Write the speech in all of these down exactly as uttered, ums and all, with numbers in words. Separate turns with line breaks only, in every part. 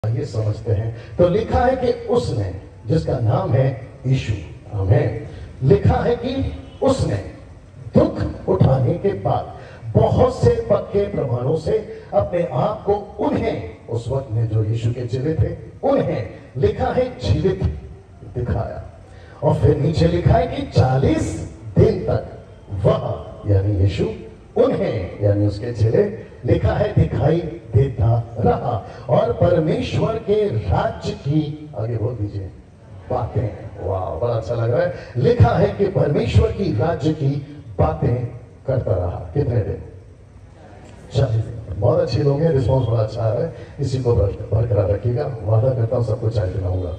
ये समझते हैं। तो लिखा है कि उसने, जिसका नाम है यीशु, आमीन, लिखा है कि उसने दुख उठाने के बाद बहुत से पक्के प्रमाणों से अपने आप को उन्हें, उस वक्त में जो यीशु के चेले थे, उन्हें लिखा है जीवित दिखाया। और फिर नीचे लिखा है कि चालीस दिन तक वह यानी यीशु उन्हें यानी उसके चेले लिखा है दिखाई देता रहा और परमेश्वर के राज्य की, आगे बोल दीजिए, बातें। वाह, बड़ा अच्छा लग रहा है। लिखा है कि परमेश्वर की राज्य की बातें करता रहा। कितने दिन? चालीस दिन। बहुत अच्छे लोग हैं, रिस्पॉन्स बड़ा अच्छा आ रहा है। इसी को बरकरार रखिएगा, वादा करता हूं सबको चाय पिलाऊंगा।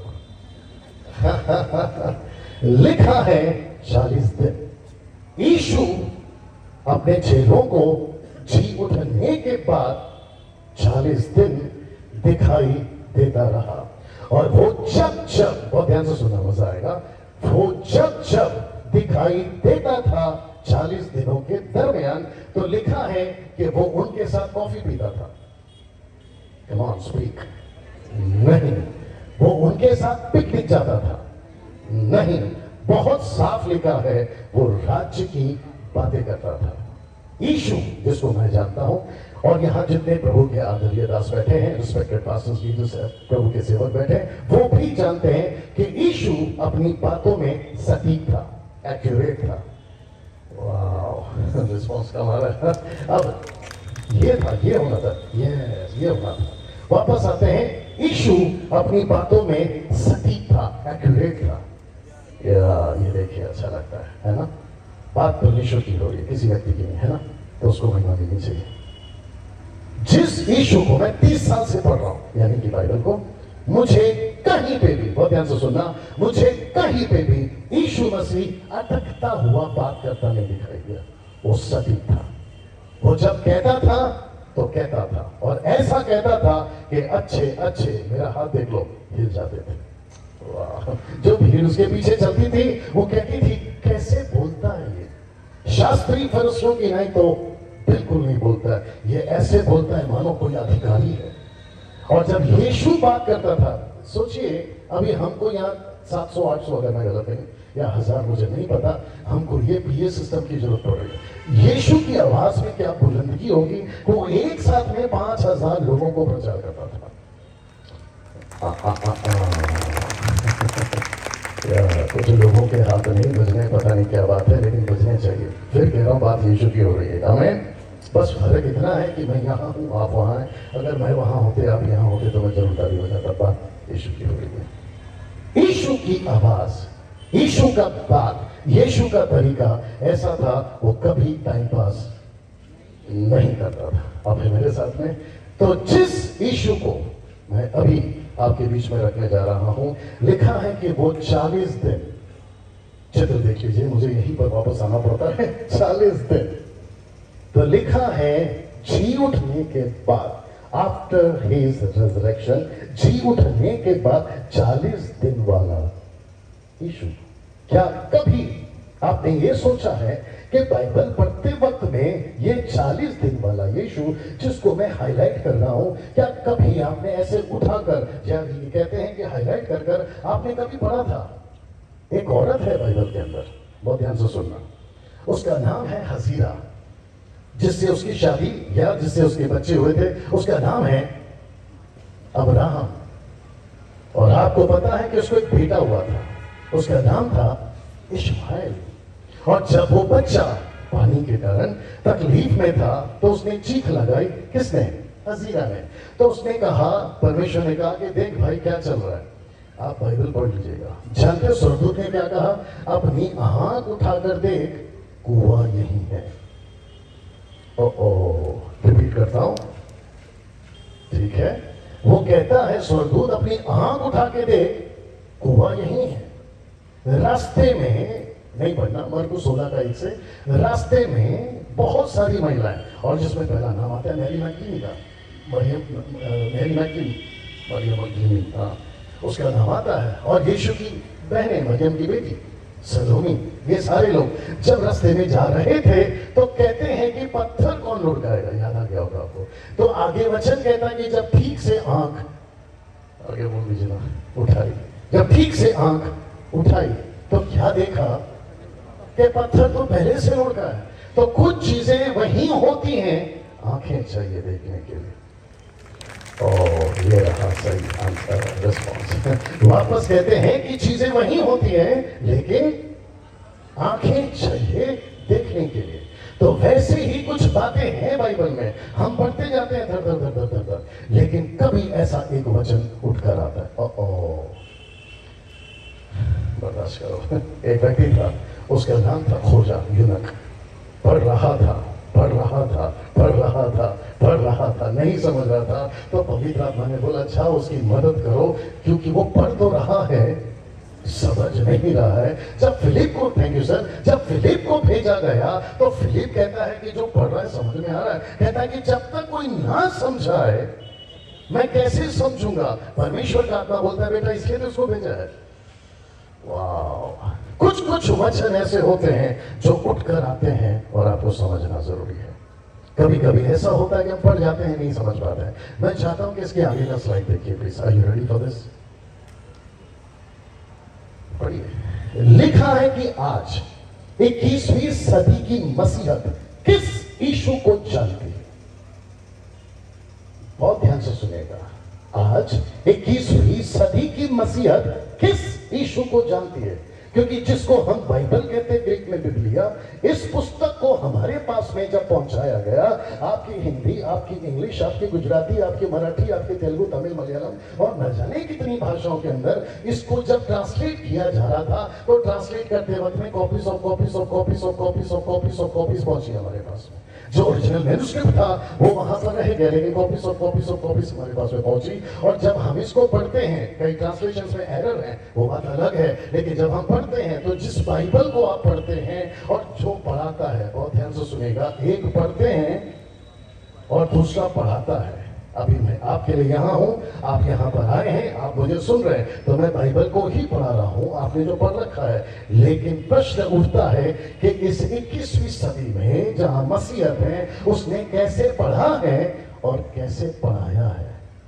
लिखा है चालीस दिन यीशु अपने चेलों को जी उठने के बाद चालीस दिन दिखाई देता रहा। और वो जब जब, बहुत ध्यान से सुनना, मजा आएगा, वो जब जब दिखाई देता था चालीस दिनों के दरमियान, तो लिखा है कि वो उनके साथ कॉफी पीता था। Come on speak. नहीं, वो उनके साथ पिकनिक जाता था। नहीं, बहुत साफ लिखा है वो राज्य की बातें करता था। यीशु, जिसको मैं जानता हूं, और यहां जितने प्रभु के आदरणीय दास बैठे हैं, रिस्पेक्टेड पास्टर्स, लीडर्स, प्रभु के सेवक बैठे हैं, वो भी जानते हैं कि यीशु अपनी बातों में सटीक था, एक्यूरेट था। वाह, रिस्पॉन्स कम आ रहा है। अब ये था, ये होना था, यस, ये होना था। वापस आते हैं, यीशु अपनी बातों में सटीक था, एक्यूरेट था। या ये देखिए, अच्छा लगता है, है ना? बात परमेश्वर की हो रही है, किसी व्यक्ति की नहीं, है ना? तो उसको महिमा देनी चाहिए। जिस यीशु को मैं तीस साल से पढ़ रहा हूं, यानी कि बाइबल को, मुझे कहीं पे भी, बहुत ध्यान से सुनना, मुझे कहीं पे भी यीशु मसीह अटकता हुआ बात करता नहीं दिखाई दिया। वो सटीक था। वो जब कहता था तो कहता था, और ऐसा कहता था कि अच्छे अच्छे, मेरा हाथ देख लो, हिल जाते थे। वाह, जो भीड़ उसके पीछे चलती थी वो कहती थी कैसे बोलता है ये, शास्त्री फरीसियों की नहीं तो बिल्कुल नहीं बोलता है, ये ऐसे बोलता है मानो कोई अधिकारी है। और जब यीशु बात करता था, सोचिए, अभी हमको यहाँ सात सौ आठ सौ, अगर मैं गलत नहीं, या हजार, मुझे नहीं पता, हमको ये पीए सिस्टम की जरूरत पड़ रही है। यीशु की आवाज में क्या बुलंदगी होगी, वो एक साथ में पांच हजार लोगों को प्रचार करता था। आ, आ, आ, आ, या कुछ लोगों के हाथ नहीं बजने, पता नहीं क्या बात है, लेकिन बजने चाहिए। फिर कह रहा हूँ, बात यीशु की हो रही है, आमीन। बस फर्क इतना है कि मैं यहाँ हूँ, आप वहाँ हैं। अगर मैं वहाँ होते, आप यहाँ होते, तो मैं जरूर ताली हो जाता। बात यीशु की हो रही है। यीशु की आवाज, यीशु का बात, यीशु का तरीका ऐसा था, वो कभी टाइम पास नहीं करता था। अब है मेरे साथ में। तो जिस यीशु को मैं अभी आपके बीच में रखने जा रहा हूं, लिखा है कि वो चालीस दिन, चित्र देख लीजिए, मुझे यहीं पर वापस आना पड़ता है, चालीस दिन। तो लिखा है जी उठने के बाद, आफ्टर हिज रिजरेक्शन, जी उठने के बाद चालीस दिन वाला यीशु। क्या कभी आपने ये सोचा है कि बाइबल पढ़ते वक्त में ये चालीस दिन वाला यीशु, जिसको मैं हाईलाइट कर रहा हूं, क्या कभी आपने ऐसे उठाकर, या कहते हैं कि हाईलाइट कर कर आपने कभी पढ़ा था? एक औरत है बाइबल के अंदर, बहुत ध्यान से सुनना, उसका नाम है हजीरा, जिससे उसकी शादी या जिससे उसके बच्चे हुए थे, उसका नाम है अब्राहम। और आपको पता है कि उसको एक बेटा हुआ था, उसका नाम था इश्माएल। और जब वो बच्चा पानी के कारण तकलीफ में था, तो उसने चीख लगाई। किसने? हजीरा ने। तो उसने कहा, परमेश्वर ने कहा कि देख भाई क्या चल रहा है, आप बाइबल पढ़ लीजिएगा। जानते हो स्वर्गदूत ने क्या कहा? अपनी आंख उठाकर देख, कुआं यही है। ओ ओ रिपीट करता हूं, ठीक है? वो कहता है, स्वर्गदूत अपनी आंख उठा के देख, कुआं यही है। रास्ते में नहीं पढ़ना, मरकुस सोलह का एक से, रास्ते में बहुत सारी महिलाएं, और जिसमें पहला नाम आता है मैरी मैगदलीनी का, मरियम, मैरी मैगदलीनी, मरियम मैगदलीनी, हाँ, उसका नाम आता है। और यीशु की बहनें, मरियम की बेटी सलोमी, ये सारे लोग जब रास्ते में जा रहे थे, तो कहते हैं कि पत्थर कौन लुढ़काएगा, याद आ गया होगा आपको। तो आगे वचन कहता है कि जब ठीक से आंख आगे बोल दीजिए ना, उठाई। जब ठीक से आंख उठाई तो क्या देखा कि पत्थर तो पहले से लुढ़का है। तो कुछ चीजें वही होती हैं, आंखें चाहिए देखने के लिए। और ये रहा सही आंसर, रिस्पॉन्स। वापस कहते हैं कि चीजें वही होती हैं लेकिन आंखें चाहिए देखने के लिए। तो वैसे ही कुछ बातें हैं बाइबल में, हम पढ़ते जाते हैं धर धर धर धर धर धर, लेकिन कभी ऐसा एक वचन उठकर आता है, ओ ओ बर्दाश्त करो। एक व्यक्ति था, उसका नाम था खोजा यूनक। पढ़ रहा था पढ़ रहा था पढ़ रहा था पढ़ रहा था नहीं समझ रहा था, तो पवित्र आत्मा ने बोला अच्छा उसकी मदद करो, क्योंकि वो पढ़ तो रहा है समझ नहीं रहा है। जब फिलिप को, थैंक यू सर, जब फिलिप को भेजा गया तो फिलिप कहता है कि जो पढ़ रहा है समझ में आ रहा है। कहता है कि जब तक कोई ना समझाए मैं कैसे समझूंगा। परमेश्वर का आत्मा बोलता है बेटा इसलिए तो उसको भेजा है। वाह, कुछ कुछ वचन ऐसे होते हैं जो उठकर आते हैं और आपको समझना जरूरी है। कभी कभी ऐसा होता है कि हम पढ़ जाते हैं नहीं समझ पाते हैं। मैं चाहता हूं कि इसके आगे का स्लाइड देखिए please. Are you ready for this? पढ़िए। लिखा है कि आज इक्कीसवीं सदी की मसीहत किस यीशु को जानती है। बहुत ध्यान से सुनिएगा। आज इक्कीसवीं सदी की मसीहत किस यीशु को जानती है, क्योंकि जिसको हम बाइबल कहते हैं ग्रीक में बिबलिया, इस पुस्तक को हमारे पास में जब पहुंचाया गया, आपकी हिंदी, आपकी इंग्लिश, आपकी गुजराती, आपकी मराठी, आपकी तेलुगु, तमिल, मलयालम और न जाने कितनी भाषाओं के अंदर इसको जब ट्रांसलेट किया जा रहा था, तो ट्रांसलेट करते वक्त में copies of copies of copies of copies of copies of copies पहुंची हमारे पास में। जो ओरिजिनल मैन्युस्क्रिप्ट था वो वहां पर रह गया, लेकिन copies of copies of copies हमारे पास में पहुंची। और जब हम इसको पढ़ते हैं, कई ट्रांसलेशंस में एरर है, वो बात अलग है, लेकिन जब हम पढ़ते हैं तो जिस बाइबल को आप पढ़ते हैं और जो पढ़ाता है, बहुत ध्यान से सुनेगा, एक पढ़ते हैं और दूसरा पढ़ाता है। अभी मैं आपके लिए यहाँ हूं, आप यहाँ पर आए हैं, आप मुझे सुन रहे हैं, तो मैं बाइबल को ही पढ़ा रहा हूं, आपने जो पढ़ रखा है। लेकिन प्रश्न उठता है कि इस इक्कीसवीं सदी में जहां मसीहत है, उसने कैसे पढ़ा है और कैसे पढ़ाया है।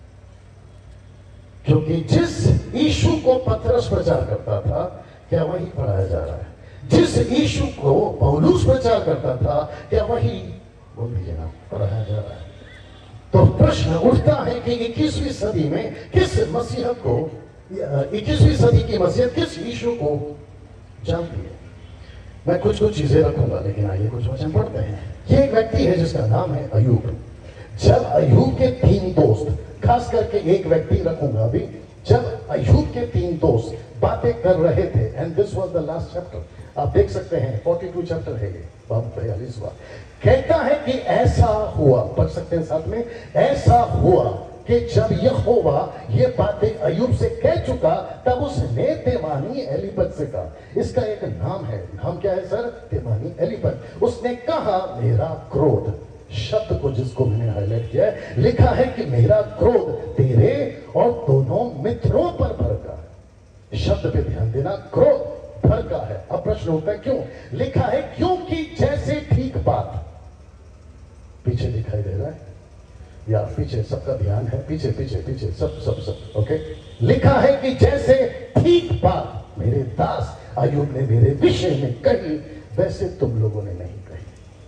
क्योंकि जिस यीशु को पतरस प्रचार करता था, क्या वही पढ़ाया जा रहा है? जिस यीशु को पौलुस प्रचार करता था, क्या वही, बोल दीजिए ना, पढ़ाया जा रहा है? तो प्रश्न उठता है कि इक्कीसवीं सदी में किस मसीहत को, इक्कीसवीं सदी की मसीहत किस यीशु को जानती है। मैं कुछ कुछ चीजें रखूंगा, लेकिन आइए कुछ वचन पढ़ते हैं। ये एक व्यक्ति है जिसका नाम है अयूब। जब अयूब के तीन दोस्त, खास करके एक व्यक्ति रखूंगा अभी, जब अयूब के तीन दोस्त बातें कर रहे थे, and this was the last chapter, आप देख सकते हैं बयालीस चैप्टर है ये, बयालीसवां। कहता है कि ऐसा हुआ, पढ़ सकते हैं साथ में, ऐसा हुआ कि जब यहोवा ये बातें अयूब से कह चुका, तब उसने तेमानी एलीपत से कहा। इसका एक नाम है, नाम क्या है सर? तेमानी एलीपत। उसने कहा मेरा क्रोध, शब्द को जिसको मैंने हाईलाइट किया है, लिखा है कि मेरा क्रोध तेरे और दोनों मित्रों पर भड़का। शब्द पे ध्यान देना, क्रोध भड़का है। अब प्रश्न होता है क्यों? लिखा है क्योंकि जैसे ठीक बात, पीछे दिखाई दे रहा है या पीछे, सबका ध्यान है, पीछे पीछे पीछे सब सब सब ओके। लिखा है कि जैसे ठीक बात मेरे दास अयूब ने मेरे विषय में कही, वैसे तुम लोगों ने नहीं कही।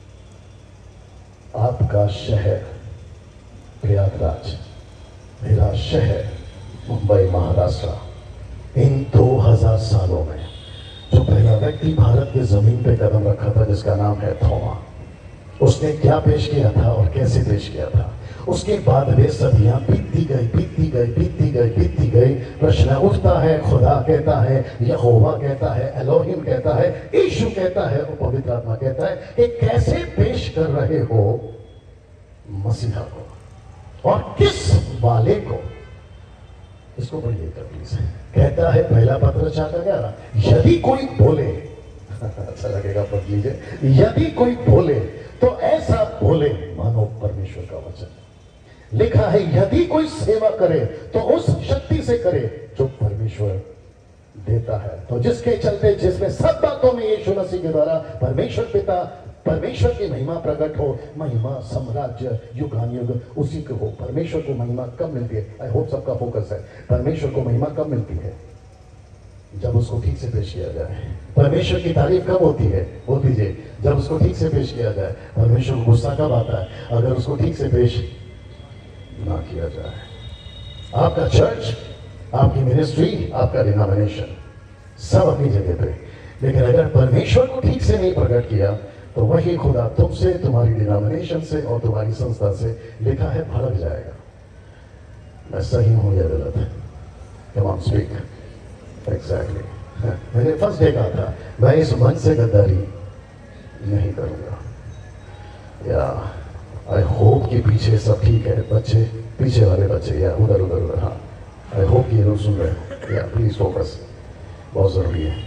आपका शहर प्रयागराज, मेरा शहर मुंबई महाराष्ट्र, इन दो हजार सालों में जो पहला व्यक्ति भारत की जमीन पे कदम रखा था, जिसका नाम है थोमा, उसने क्या पेश किया था और कैसे पेश किया था। उसके बाद वे सदियां बीतती गई बीतती गई बीतती गई बीतती गई। प्रश्न उठता है, खुदा कहता है, यहोवा कहता है, एलोहिम कहता है, यीशु कहता है, और पवित्र आत्मा कहता है कि कैसे पेश कर रहे हो मसीहा को और किस वाले को। इसको पढ़िएगा प्लीज। कहता है पहला पत्र चार का ग्यारह, यदि कोई बोले, अच्छा लगेगा पढ़ लीजिए, यदि कोई बोले तो ऐसा बोले मानो परमेश्वर का वचन। लिखा है यदि कोई सेवा करे तो उस शक्ति से करे जो परमेश्वर देता है। तो जिसके चलते, जिसमें सब बातों में यीशु मसीह के द्वारा परमेश्वर पिता परमेश्वर की महिमा प्रकट हो, महिमा साम्राज्य युगानुयुग उसी को हो। परमेश्वर को महिमा कब मिलती है? आई होप सबका फोकस है। परमेश्वर को महिमा कब मिलती है? जब उसको ठीक से पेश किया जाए। परमेश्वर की तारीफ कब होती है? बोल दीजिए, जब उसको ठीक से पेश किया जाए। परमेश्वर को गुस्सा कब आता है? अगर उसको ठीक से पेश ना किया जाए। आपका चर्च, आपकी मिनिस्ट्री, आपका डिनोमिनेशन सब अपनी जगह पे, लेकिन अगर परमेश्वर को ठीक से नहीं प्रकट किया तो वही खुदा तुमसे, तुम्हारी डिनोमिनेशन से और तुम्हारी संस्था से लिखा है भड़क जाएगा। मैं सही हूं या गलत? Come on speak. एग्जैक्टली। मैंने फर्स्ट डे कहा था मैं इस मन से गद्दारी नहीं करूंगा। या आई होप कि पीछे सब ठीक है, बच्चे पीछे वाले बच्चे या उधर उधर उधर, हाँ आई होप कि ये लोग सुन रहे हो। या प्लीज फोकस, बहुत जरूरी है।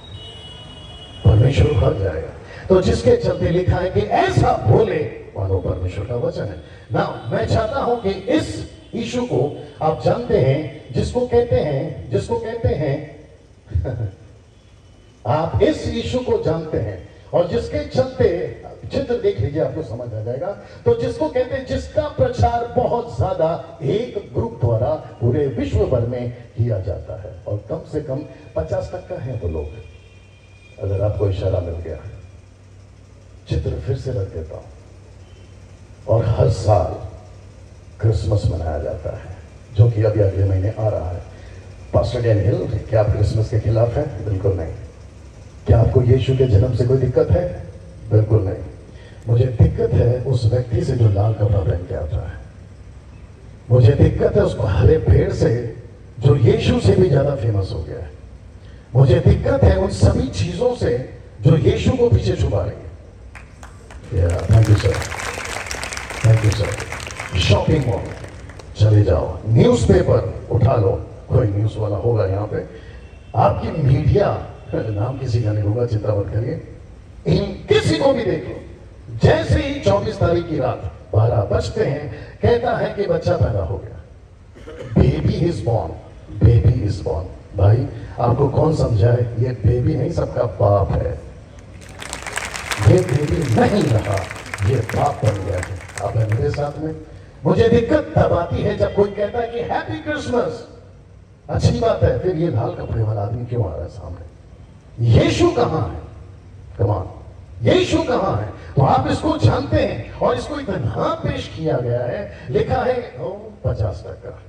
परमेश्वर भर जाएगा। तो जिसके चलते लिखा है कि ऐसा बोले मानो परमेश्वर का वचन है ना। मैं चाहता हूं कि इस यीशु को आप जानते हैं, जिसको कहते हैं जिसको कहते हैं आप इस यीशु को जानते हैं और जिसके चलते, चित्र देख लीजिए आपको समझ आ जाएगा। तो जिसको कहते हैं, जिसका प्रचार बहुत ज्यादा एक ग्रुप द्वारा पूरे विश्व भर में किया जाता है और कम से कम पचास टक्का है वो लोग। अगर आपको इशारा मिल गया, चित्र फिर से रख देता हूं। और हर साल क्रिसमस मनाया जाता है, जो कि अभी अगले महीने आ रहा है। पास्टर डैनियल, क्या आप क्रिसमस के खिलाफ हैं? बिल्कुल नहीं। क्या आपको यीशु के जन्म से कोई दिक्कत है? बिल्कुल नहीं। मुझे दिक्कत है उस व्यक्ति से जो लाल कपड़ा पहन के आता है। मुझे दिक्कत है उस हरे पेड़ से जो यीशु से भी ज्यादा फेमस हो गया है। मुझे दिक्कत है उन सभी चीजों से जो यीशु को पीछे छुपा रही है। Thank you sir, thank you sir. Shopping mall चले जाओ, न्यूज़पेपर उठा लो, कोई न्यूज वाला होगा यहाँ पे। आपकी मीडिया, नाम किसी का नहीं होगा, चिंता मत करिए। इन किसी को भी देख लो, जैसे ही चौबीस तारीख की रात बारह बजते हैं, कहता है कि बच्चा पैदा हो गया, baby is born, baby is born. भाई आपको कौन समझाए, ये बेबी नहीं सबका बाप है। ये बेबी नहीं रहा, ये बाप बन गया है। आप है मेरे साथ में। मुझे दिक्कत तब आती है जब कोई कहता है कि हैप्पी क्रिसमस, अच्छी बात है, फिर ये लाल कपड़े वाला आदमी क्यों आ रहा है सामने? यीशु कहां है? कम ऑन, यीशु कहां है? तो आप इसको जानते हैं और इसको इतना पेश किया गया है, लिखा है पचास टक्का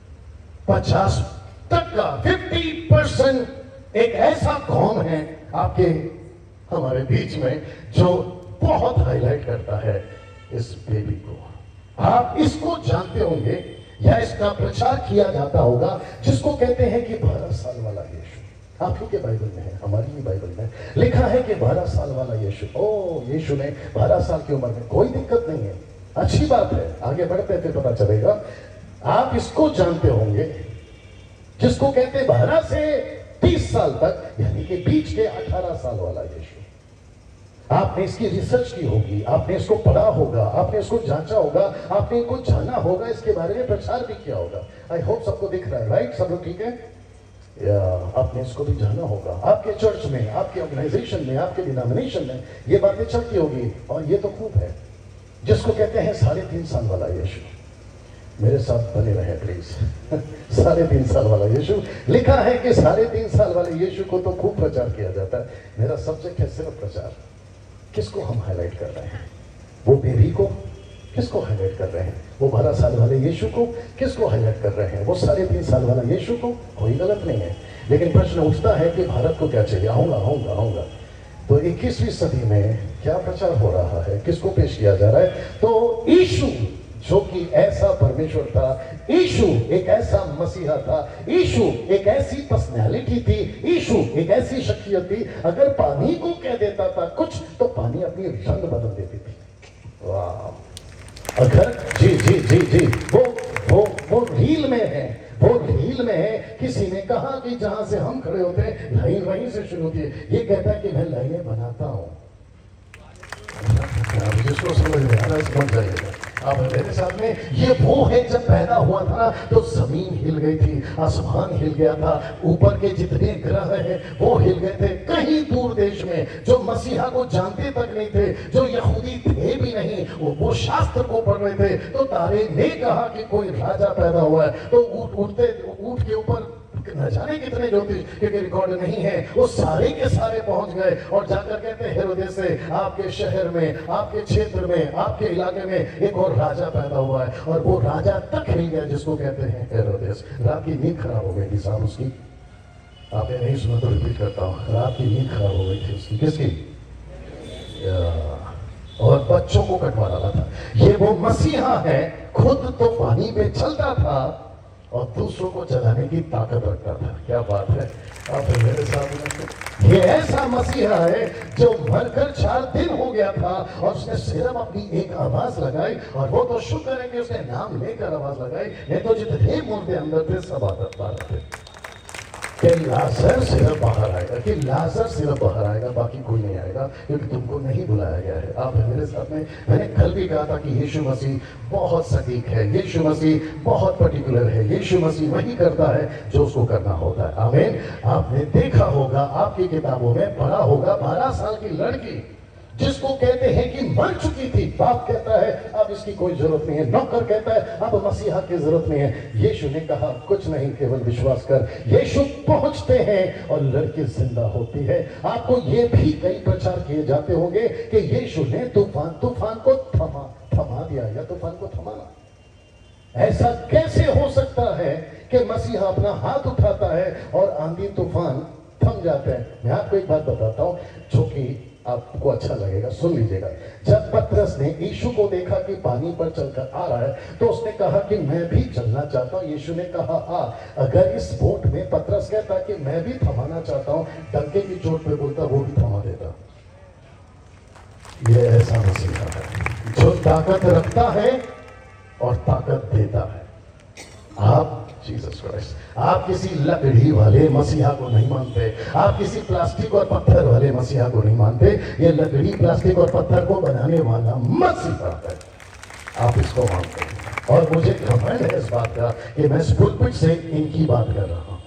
पचास टक्का फिफ्टी परसेंट एक ऐसा कौम है आपके हमारे बीच में जो बहुत हाईलाइट करता है इस बेबी को। आप इसको जानते होंगे या इसका प्रचार किया जाता होगा, जिसको कहते हैं कि बारह साल वाला यीशु। आप ही के बाइबल में है, हमारी ही बाइबल में लिखा है कि बारह साल वाला यीशु। ओ, यीशु ने बारह साल की उम्र में, कोई दिक्कत नहीं है, अच्छी बात है। आगे बढ़ते फिर पता चलेगा। आप इसको जानते होंगे जिसको कहते हैं बारह से तीस साल तक, यानी कि बीच के अठारह साल वाला यीशु। आपने इसकी रिसर्च की होगी, आपने इसको पढ़ा होगा, आपने इसको जांचा होगा, आपने इनको जाना होगा, इसके बारे में प्रचार भी किया होगा। आई होप सबको दिख रहा है, राइट? सब लोग ठीक है? या आपने इसको भी जाना होगा। आपके चर्च में, आपके ऑर्गेनाइजेशन में, आपके डिनोमिनेशन में ये बातें चलती होगी। और ये तो खूब है, जिसको कहते हैं साढ़े तीन साल वाला यीशु। मेरे साथ बने रहे प्लीज। साढ़े तीन साल वाला यीशु लिखा है कि साढ़े तीन साल वाले यीशु को तो खूब प्रचार किया जाता है। मेरा सब्जेक्ट है सिर्फ प्रचार। किसको हम हाईलाइट कर रहे हैं? वो बेबी को किसको हाईलाइट कर रहे हैं? वो बारह साल वाले यीशु को किसको हाईलाइट कर रहे हैं? वो साढ़े तीन साल वाला यीशु को। कोई गलत नहीं है, लेकिन प्रश्न उठता है कि भारत को क्या चाहिए? आऊंगा आऊंगा आऊंगा तो इक्कीसवीं सदी में क्या प्रचार हो रहा है? किसको पेश किया जा रहा है? तो यीशु जो कि ऐसा परमेश्वर था, यीशु एक ऐसा मसीहा था, यीशु एक ऐसी पर्सनैलिटी थी, यीशु एक ऐसी शख्सियत थी, अगर पानी को कह देता था कुछ तो पानी अपनी रंग बदल देती थी। वाह! अगर जी जी जी जी वो वो वो रील में है, वो रील में है। किसी ने कहा कि जहां से हम खड़े होते हैं लाइन वहीं से शुरू होती है। ये कहता है कि मैं लाइनें बनाता हूं। जिसको समझ में आ रहा है समझ जाइएगा। अब मेरे साथ में ये वो है, जब पैदा हुआ था तो जमीन हिल गई थी, आसमान हिल गया था, ऊपर के जितने ग्रह हैं वो हिल गए थे। कहीं दूर देश में जो मसीहा को जानते तक नहीं थे, जो यहूदी थे भी नहीं, वो, वो शास्त्र को पढ़ रहे थे, तो तारे ने कहा कि कोई राजा पैदा हुआ है। तो ऊट उठते ऊट के ऊपर न जाने कितने ज्योतिष, क्योंकि रिकॉर्ड नहीं है, वो सारे के सारे पहुंच गए और जाकर कहते हैं हेरोदेस से आपके शहर में, आपके क्षेत्र में, आपके इलाके में एक और राजा पैदा हुआ है। और वो राजा तक नहीं गया जिसको कहते हैं हेरोदेस। रात की नींद खराब हो गई थी साहब उसकी, आपने नहीं सुना तो रिपीट करता हूँ, रात की नींद खराब हो गई थी उसकी। किसकी? और बच्चों को कटवा डाला था। ये वो मसीहा है, खुद तो पानी पे चलता था और दूसरों को चलाने की ताकत रखता था। क्या बात है। अब मेरे साथ ये ऐसा मसीहा है जो मरकर चार दिन हो गया था और उसने सिर्फ अपनी एक आवाज लगाई, और वो तो शुक्र है कि उसने नाम लेकर आवाज लगाई, नहीं तो जितने मुर्दे अंदर थे सब आदत बात थे कि लाजर सिर्फ बाहर आएगा, कि लाजर सिर्फ बाहर आएगा, बाकी कोई नहीं आएगा, क्योंकि तुमको नहीं बुलाया गया है। आप मेरे साथ में, मैंने कल भी कहा था कि यीशु मसीह बहुत सटीक है, यीशु मसीह बहुत पर्टिकुलर है, यीशु मसीह वही करता है जो उसको करना होता है। आमीन। आपने देखा होगा, आपकी किताबों में पढ़ा होगा, बारह साल की लड़की जिसको कहते हैं कि मर चुकी थी, बाप कहता है अब इसकी कोई जरूरत नहीं है, नौकर कहता है अब मसीहा की जरूरत नहीं है। यीशु ने कहा कुछ नहीं, केवल विश्वास कर। यीशु पहुंचते हैं और लड़की जिंदा होती है। आपको ये भी कई प्रचार किए जाते होंगे कि यीशु ने तूफान तूफान को थमा थमा दिया या तूफान को थमाना। ऐसा कैसे हो सकता है कि मसीहा अपना हाथ उठाता है और आंधी तूफान थम जाते हैं? मैं आपको एक बात बताता हूं जो कि आपको अच्छा लगेगा, सुन लीजिएगा। जब पतरस ने यीशु को देखा कि पानी पर चलकर आ रहा है, तो उसने कहा कि मैं भी चलना चाहता हूं। यीशु ने कहा आ। अगर इस बोट में पतरस कहता कि मैं भी थमाना चाहता हूं, डंके की चोट पे बोलता, वो भी थमा देता। ये ऐसा मसीहा है जो ताकत रखता है और ताकत देता है। आप जीसस क्राइस्ट, आप किसी लकड़ी वाले मसीहा को नहीं मानते, आप किसी प्लास्टिक और पत्थर वाले मसीहा को नहीं मानते। ये लकड़ी, प्लास्टिक और पत्थर को बनाने वाला मसीहा है, आप इसको मानते हैं। और मुझे घमंड है इस बात का कि मैं इस पुलपिट से इनकी बात कर रहा हूं,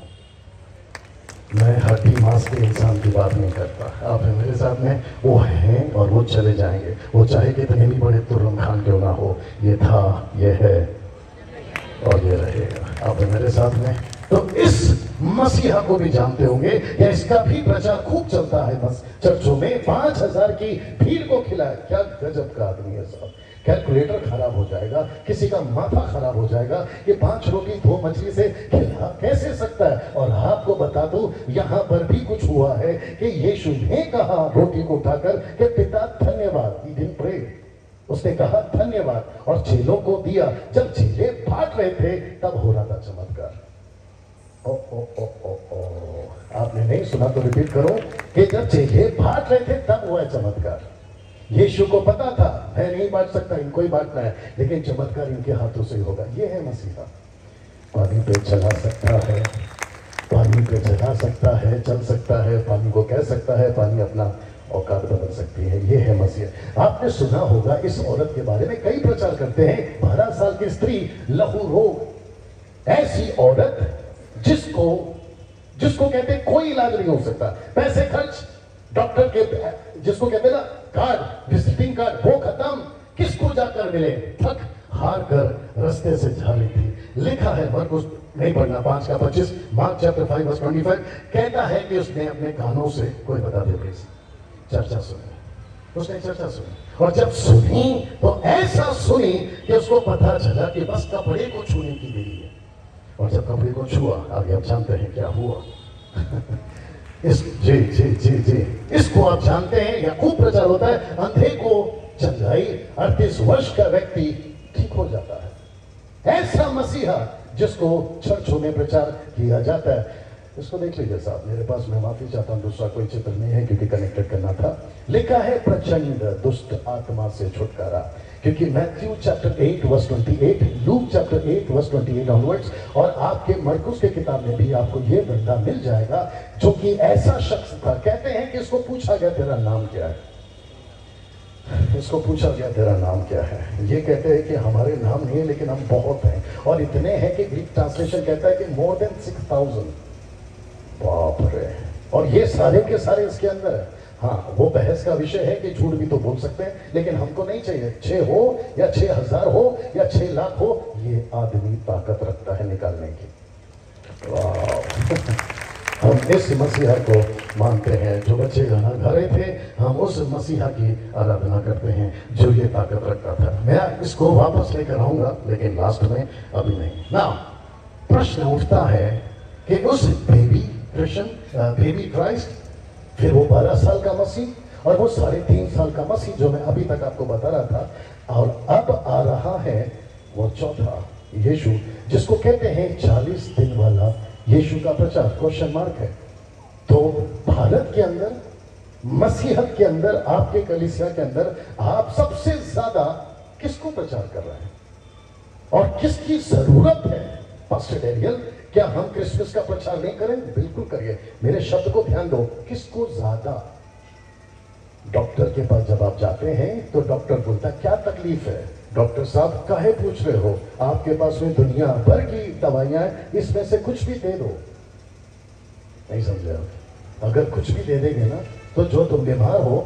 मैं हड्डी मांस के इंसान की बात नहीं करता। आप मेरे साथ में, वो हैं और वो चले जाएंगे, वो चाहे कितने भी बड़े तुर्रम खान क्यों ना हो। ये था, ये है और ये रहेगा। आप मेरे साथ में, तो इस मसीहा को भी जानते होंगे, या इसका भी प्रचार खूब चलता है बस चर्चों में। पांच हजार की भीड़ को खिलाए, क्या गजब का आदमी है साहब। कैलकुलेटर खराब हो जाएगा, किसी का माथा खराब हो जाएगा कि पांच रोटी दो मछली से खिला कैसे सकता है। और आपको बता दूं, यहां पर भी कुछ हुआ है कि यीशु ने कहा रोटी को उठाकर कि पिता धन्यवाद, he didn't pray, उसने कहा धन्यवाद और चेलों को दिया। जब चेले बांट रहे थे तब हो रहा था चमत्कार। ओ ओ ओ ओ ओ आपने नहीं सुना तो रिपीट करो कि जब चेले बांट रहे थे तब हुआ चमत्कार। यीशु को पता था मैं नहीं बांट सकता, इनको ही बांटना है, लेकिन चमत्कार इनके हाथों से ही होगा। ये है मसीहा, पानी पे चला सकता है, पानी पे चला सकता है, चल सकता है, पानी को कह सकता है, पानी अपना औकात बदल सकती है। ये है मसीह। आपने सुना होगा इस औरत के बारे में, कई प्रचार करते हैं, बारह साल की स्त्री, लहू रोग, ऐसी औरत जिसको जिसको कहते हैं कोई इलाज नहीं हो सकता, पैसे खर्च, डॉक्टर के जिसको कहते हैं ना कार्ड, विजिटिंग कार्ड, वो खत्म, किसको जाकर मिले, थक हार कर रास्ते से जा रही थी। लिखा है, मरकुस नहीं पढ़ना, पांच का पच्चीस, Mark chapter five verse twenty five कहता है कि उसने अपने कानों से, कोई बता दे प्लीज, चर्चा सुनी, उसने चर्चा सुनी, और जब सुनी तो ऐसा सुनी कि उसको पता चला कि बस कपड़े को छूने की देरी है। और जब कपड़े को छुआ, आगे आप जानते हैं क्या हुआ। इस जी जी जी जी इसको आप जानते हैं, या खूब प्रचार होता है, अंधे को चंगाई, अड़तीस वर्ष का व्यक्ति ठीक हो जाता है। ऐसा मसीहा जिसको चर्चों में प्रचार किया जाता है। इसको देख लीजिए साहब, मेरे पास, मैं माफी चाहता हूं, दूसरा कोई चित्र नहीं है क्योंकि कनेक्टेड करना था। लिखा है प्रचंड दुष्ट आत्मा से छुटकारा, क्योंकि मैथ्यू चैप्टर एट वर्स अट्ठाईस, लूक चैप्टर एट वर्स अट्ठाईस ऑनवर्ड्स, और आपके मरकुस के किताब में भी आपको ये बंदा मिल जाएगा जो कि ऐसा शख्स था। कहते हैं कि इसको पूछा गया तेरा नाम क्या है, इसको पूछा गया तेरा नाम क्या है, ये कहते हैं कि हमारे नाम नहीं है लेकिन हम बहुत हैं, और इतने हैं कि ग्रीक ट्रांसलेशन कहता है कि मोर देन सिक्स थाउजेंड। बाप रे, और ये सारे के सारे इसके अंदर है। हाँ, वो बहस का विषय है कि झूठ भी तो बोल सकते हैं, लेकिन हमको नहीं चाहिए। छह हो या छह हजार हो या छह लाख हो, ये आदमी ताकत रखता है निकालने की। हम इस मसीहा को मानते हैं जो बच्चे गाना गा रहे थे, हम उस मसीहा की आराधना करते हैं जो ये ताकत रखता था। मैं इसको वापस लेकर आऊंगा, लेकिन लास्ट में अभी नहीं ना। प्रश्न उठता है कि उस बेबी कृष्ण बेबी क्राइस्ट, फिर वो बारह साल का मसीह और वो साढ़े तीन साल का मसीह जो मैं अभी तक आपको बता रहा था, और अब आ रहा है वो चौथा यीशु जिसको कहते हैं चालीस दिन वाला यीशु का प्रचार। क्वेश्चन मार्क है। तो भारत के अंदर, मसीहत के अंदर, आपके कलीसिया के अंदर आप सबसे ज्यादा किसको प्रचार कर रहे हैं और किसकी जरूरत है? पास्टर डैनियल, क्या हम क्रिसमस का प्रचार नहीं करें? बिल्कुल करिए। मेरे शब्द को ध्यान दो, किसको ज्यादा? डॉक्टर के पास जब आप जाते हैं तो डॉक्टर बोलता क्या तकलीफ है? डॉक्टर साहब काहे पूछ रहे हो, आपके पास में दुनिया भर की दवाइयां हैं, इसमें से कुछ भी दे दो। नहीं समझे आप? अगर कुछ भी दे देंगे ना तो जो तुम बीमार हो,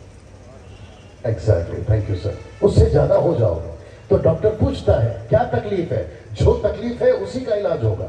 एग्जैक्टली, थैंक यू सर, उससे ज्यादा हो जाओगे। तो डॉक्टर पूछता है क्या तकलीफ है, जो तकलीफ है उसी का इलाज होगा।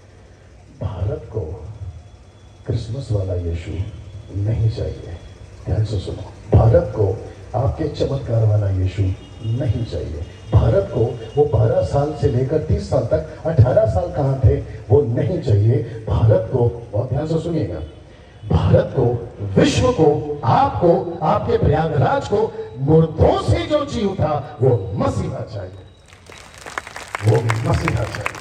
भारत को क्रिसमस वाला यीशु नहीं चाहिए। ध्यान से सुनो, भारत को आपके चमत्कार वाला यीशु नहीं चाहिए। भारत को वो बारह साल से लेकर तीस साल तक, अठारह साल कहां थे, वो नहीं चाहिए। भारत को, बहुत ध्यान से सुनिएगा, भारत को, विश्व को, आपको, आपके प्रयागराज को मुर्दों से जो जी उठा वो मसीहा चाहिए, वो मसीहा चाहिए।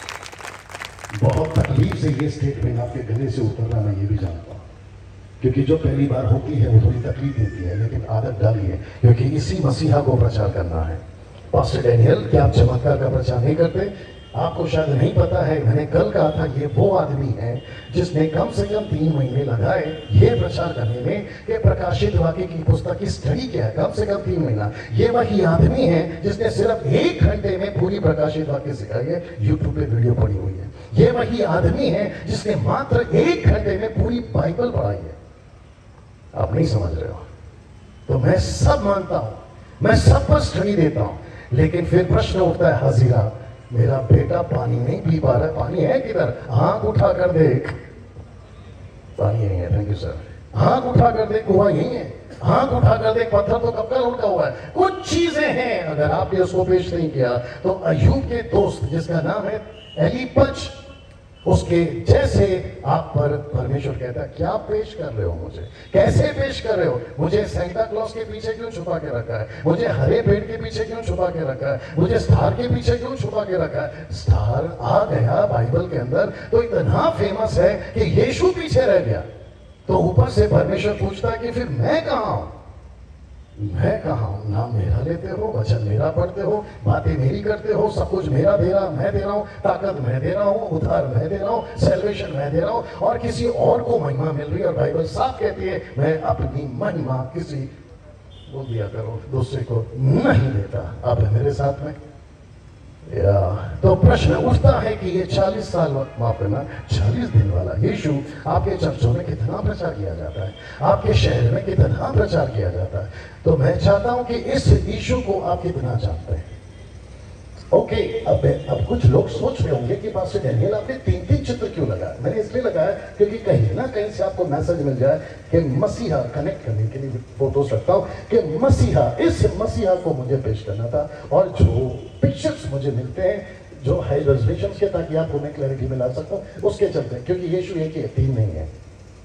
बहुत तकलीफ से ये स्टेटमेंट आपके गले से उतरना मैं ये भी जानता हूं, क्योंकि जो पहली बार होती है वो थोड़ी तकलीफ देती है, लेकिन आदत डालिए क्योंकि इसी मसीहा को प्रचार करना है। पास्टर डैनियल, क्या आप चमत्कार का प्रचार नहीं करते? आपको शायद नहीं पता है, मैंने कल कहा था ये वो आदमी है जिसने कम से कम तीन महीने लगाए ये प्रचार करने में कि प्रकाशित वाक्य की पुस्तक की स्टडी क्या है, कम से कम तीन महीना। ये वही आदमी है जिसने सिर्फ एक घंटे में पूरी प्रकाशित वाक्य सिखाई है, यूट्यूब पे वीडियो पड़ी हुई है। ये वही आदमी है जिसने मात्र एक घंटे में पूरी बाइबल पढ़ाई है। आप नहीं समझ रहे हो? तो मैं सब मानता हूं, मैं सब पर स्टडी देता हूं, लेकिन फिर प्रश्न उठता है, हाजिरा मेरा बेटा पानी नहीं पी पा रहा है, पानी है किधर? आंख उठा कर देख, पानी यही है। Thank you sir. आंख उठा कर देख, कुआं यही है। आंख उठा कर देख, पत्थर तो कब का लुढ़का हुआ है। कुछ चीजें हैं, अगर आपने उसको पेश नहीं किया तो अय्यूब के दोस्त जिसका नाम है एलीपज, उसके जैसे आप पर परमेश्वर कहता है क्या पेश कर रहे हो मुझे, कैसे पेश कर रहे हो मुझे? सेंटा क्लॉज के पीछे क्यों छुपा के रखा है? मुझे हरे पेड़ के पीछे क्यों छुपा के रखा है? मुझे स्टार के पीछे क्यों छुपा के रखा है? स्टार आ गया बाइबल के अंदर तो इतना फेमस है कि यीशु पीछे रह गया। तो ऊपर से परमेश्वर पूछता है कि फिर मैं कहां हूं? मैं कहां हूं? नाम मेरा लेते हो, वचन मेरा पढ़ते हो, बातें मेरी करते हो, सब कुछ मेरा दे रहा, मैं दे रहा हूं, ताकत मैं दे रहा हूं, उद्धार मैं दे रहा हूं, सैल्वेशन मैं दे रहा हूं, और किसी और को महिमा मिल रही है। और बाइबल साफ कहती है मैं अपनी महिमा किसी, बोल दिया करो, दूसरे को नहीं देता। आप मेरे साथ में? या तो प्रश्न उठता है कि ये चालीस साल, माफ करना, चालीस दिन वाला यीशु आपके चर्चों में कितना प्रचार किया जाता है, आपके शहर में कितना प्रचार किया जाता है। तो मैं चाहता हूं कि इस यीशु को आप कितना जानते हैं। ओके, अब अब कुछ लोग सोच रहे होंगे कि पास्टर डैनियल आपने तीन तीन चित्र क्यों लगाया? मैंने इसलिए लगाया क्योंकि कहीं ना कहीं से आपको मैसेज मिल जाए कि मसीहा, कनेक्ट करने के लिए फोटोज रखता हूं कि मसीहा, इस मसीहा को मुझे पेश करना था। और जो पिक्चर्स मुझे मिलते हैं जो हाई रेजोल्यूशन के, ताकि आपको मैं क्लैरिटी में ला सकता हूं, उसके चलते, क्योंकि यीशु एक ही है, तीन नहीं है।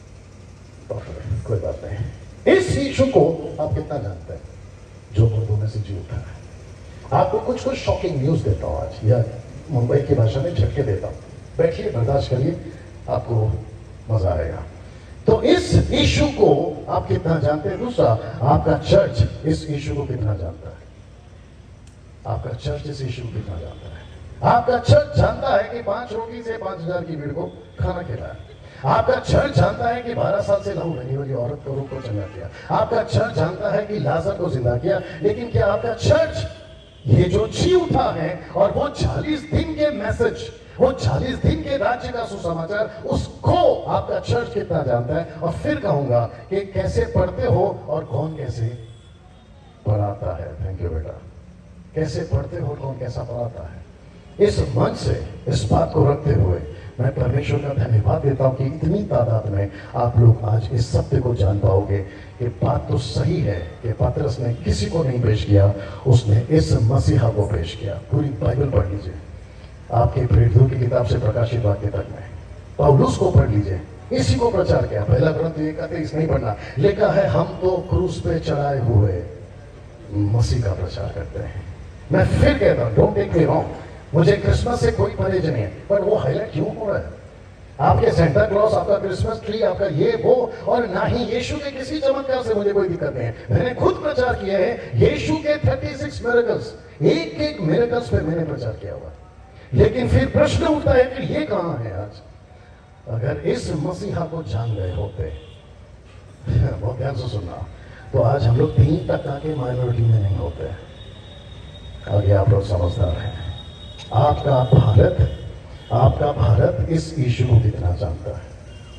कोई बात नहीं। इस यीशु को आप कितना जानते हैं जो मुर्दों में से जी उठा है? आपको कुछ कुछ शॉकिंग न्यूज देता हूं आज, या मुंबई की भाषा में झटके देता हूं। बैठिए, बर्दाश्त करिए, आपको मजा आएगा। तो इस यीशु को आप कितना जानते हैं? दूसरा, आपका चर्च इस यीशु को कितना जानता है? आपका चर्च इस यीशु को कितना जानता है? आपका चर्च जानता है कि पांच रोटी से पांच हजार की भीड़ को खाना खिलाया? आपका चर्च जानता है कि बारह साल से लहू बहने वाली औरत को रोग को चंगा किया। आपका चर्च जानता है कि लाजर को जिंदा किया। लेकिन क्या आपका चर्च ये जो जी उठा है और वो चालीस दिन के मैसेज, वो चालीस दिन के राज्य का सुसमाचार, उसको आपका चर्च कितना जानता है? और फिर कहूंगा कि कैसे पढ़ते हो और कौन कैसे पढ़ाता है। थैंक यू बेटा। कैसे पढ़ते हो, कौन कैसा पढ़ाता है। इस मंच से इस बात को रखते हुए मैं परमेश्वर का धन्यवाद देता हूं कि इतनी तादाद में आप लोग आज इस सत्य को जान पाओगे कि बात तो सही है कि पतरस ने किसी को नहीं पेश किया, उसने इस मसीहा को पेश किया। पूरी बाइबल पढ़ लीजिए, आपके प्रेरितों की किताब से प्रकाशित वाक्य तक में पौलुस को पढ़ लीजिए, इसी को प्रचार किया। पहला ग्रंथ एक अट्ठाईस नहीं पढ़ना, लिखा है हम तो क्रूस पे चढ़ाए हुए मसीह का प्रचार करते हैं। मैं फिर कहता हूं, डोंट टेक मी रॉन्ग, मुझे क्रिसमस से कोई परहेज नहीं है, पर वो हाईलाइट क्यों हो रहा है? आपके सेंटा क्लॉज, आपका क्रिसमस ट्री, आपका ये वो, और ना ही यीशु के किसी चमत्कार से मुझे कोई दिक्कत नहीं है। मैंने खुद प्रचार किया है यीशु के छत्तीस मिरेकल्स, एक एक मिरेकल्स पे मैंने प्रचार किया हुआ। लेकिन फिर प्रश्न उठता है कि ये कहां है आज? अगर इस मसीहा को जान गए होते, बहुत ध्यान से सुनना, तो आज हम लोग तीन टका के माइनॉरिटी में नहीं होते। आगे आप लोग समझदार हैं। आपका भारत, आपका भारत इस यीशु को कितना जानता है?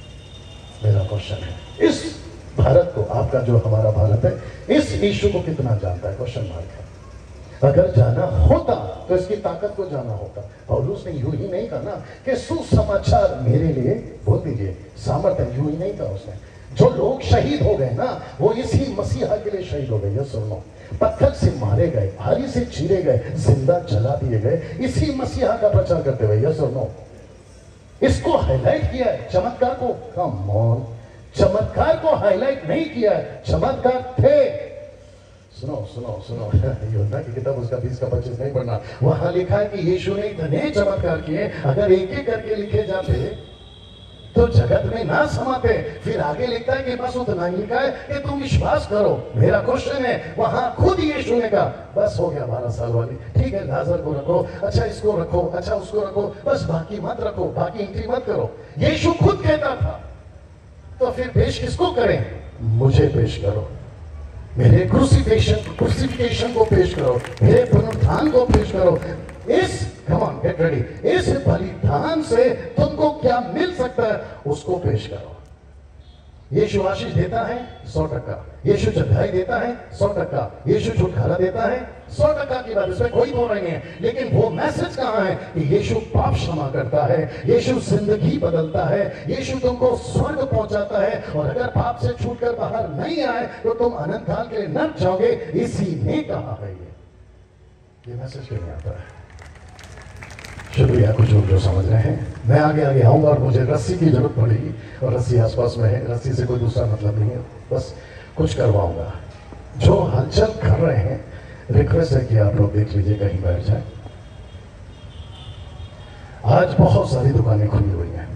मेरा क्वेश्चन है, इस भारत को, आपका जो हमारा भारत है, इस यीशु को कितना जानता है? क्वेश्चन मार्क है। अगर जाना होता तो इसकी ताकत को जाना होता। पौलुस ने यूं ही नहीं कहा ना कि सुसमाचार मेरे लिए, बोल दीजिए, सामर्थ्य, यूं ही नहीं कहा उसने। जो लोग शहीद हो गए ना, वो इसी मसीहा के लिए शहीद हो गए। ये सुनो, पत्थर से मारे गए, भारी से चीरे गए, जिंदा जला दिए गए, इसी मसीहा का प्रचार करते हुए। ये सुनो, इसको हाईलाइट किया है, चमत्कार को, कम ऑन, चमत्कार को हाईलाइट नहीं किया है, चमत्कार थे। सुनो सुनो सुनो, यूहन्ना की किताब उसका बीस का पच्चीस नहीं पढ़ना, वहां लिखा है कि यीशु ने इतने चमत्कार किए, अगर एक एक करके लिखे जाते तो जगत में ना समाते। फिर आगे लिखता है कि बस उतना ही लिखा है कि तुम विश्वास करो। मेरा क्वेश्चन है, वहां खुद यीशु ने कहा बस हो गया बारह साल वाली, ठीक है, लाजर को रखो, अच्छा इसको रखो, अच्छा उसको रखो, बस बाकी मत रखो, बाकी एंट्री मत करो। यीशु खुद कहता था। तो फिर पेश किसको करें? मुझे पेश करो, मेरे क्रूसिफिकेशन क्रूसिफिकेशन को पेश करो, मेरे पुनरुत्थान को पेश करो। इस कम ऑन गेट रेडी, इस बलिदान से तुमको क्या मिल सकता है, उसको पेश करो। यीशु आशीष देता है सौ टक्का, यीशु चंगाई देता है सौ टक्का, यीशु छुटकारा देता है सौ टक्का की बात, इसमें कोई दो नहीं है। लेकिन वो मैसेज कहां है कि यीशु पाप क्षमा करता है, यीशु जिंदगी बदलता है, यीशु तुमको स्वर्ग पहुंचाता है, और अगर पाप से छूटकर बाहर नहीं आए तो तुम अनंत काल के लिए नर्क जाओगे। इसी ने कहा है। ये ये मैसेज क्यों नहीं आता है? शुक्रिया कुछ लोग जो समझ रहे हैं। मैं आगे आगे आऊंगा और मुझे रस्सी की जरूरत पड़ेगी, और रस्सी आसपास में है, रस्सी से कोई दूसरा मतलब नहीं है, बस कुछ करवाऊंगा। जो हलचल कर रहे हैं, रिक्वेस्ट है कि आप लोग देख लीजिए, कहीं बैठ जाए। आज बहुत सारी दुकानें खुली हुई हैं।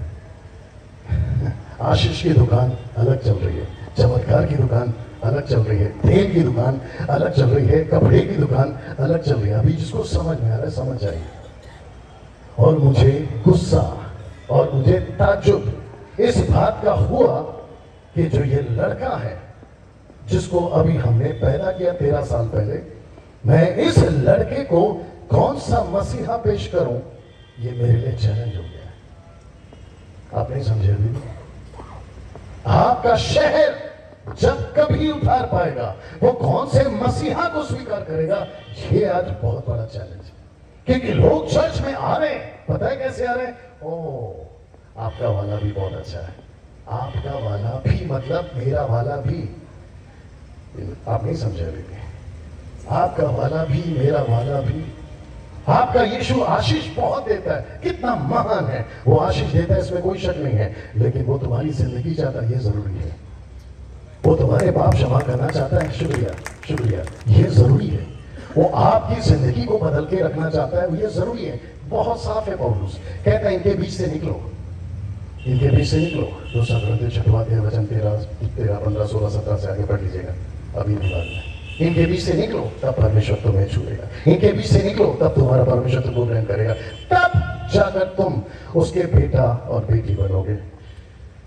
आशीष की दुकान अलग चल रही है, चमत्कार की दुकान अलग चल रही है, तेल की दुकान अलग चल रही है, कपड़े की दुकान अलग चल रही है। अभी जिसको समझ में आ रहा है समझ जाइए। और मुझे गुस्सा और मुझे ताज्जुब इस बात का हुआ कि जो ये लड़का है जिसको अभी हमने पैदा किया तेरह साल पहले, मैं इस लड़के को कौन सा मसीहा पेश करूं, ये मेरे लिए चैलेंज हो गया है। आप नहीं समझे अभी? आपका शहर जब कभी उतार पाएगा, वो कौन से मसीहा को स्वीकार करेगा, ये आज बहुत बड़ा चैलेंज है। क्योंकि लोग चर्च में आ रहे हैं, पता है कैसे आ रहे हैं? ओ, आपका वाला भी बहुत अच्छा है, आपका वाला भी मतलब मेरा वाला भी। आप नहीं समझे अभी भी? आपका वाला भी, मेरा वाला भी। आपका यीशु आशीष बहुत देता है, कितना महान है वो आशीष देता है, इसमें कोई शक नहीं है। लेकिन वो तुम्हारी जिंदगी चाहता है, ये जरूरी है। वो तुम्हारे पाप क्षमा करना चाहता है, शुक्रिया शुक्रिया, ये जरूरी है। वो आपकी जिंदगी को बदल के रखना चाहता है, ये जरूरी है। बहुत साफ है। पौलुस कहता है इनके बीच से निकलो, इनके बीच से निकलो। दूसरा ग्रंथ छठवां अध्याय वचन तेरह तेरह पंद्रह सोलह सत्रह से आगे पढ़ लीजिएगा, अभी नहीं बात में। इनके बीच से निकलो तब परमेश्वर तुम्हें छूएगा, इनके बीच से निकलो तब तुम्हारा परमेश्वर तुमको ग्रहण करेगा, तब जाकर तुम उसके बेटा और बेटी बनोगे।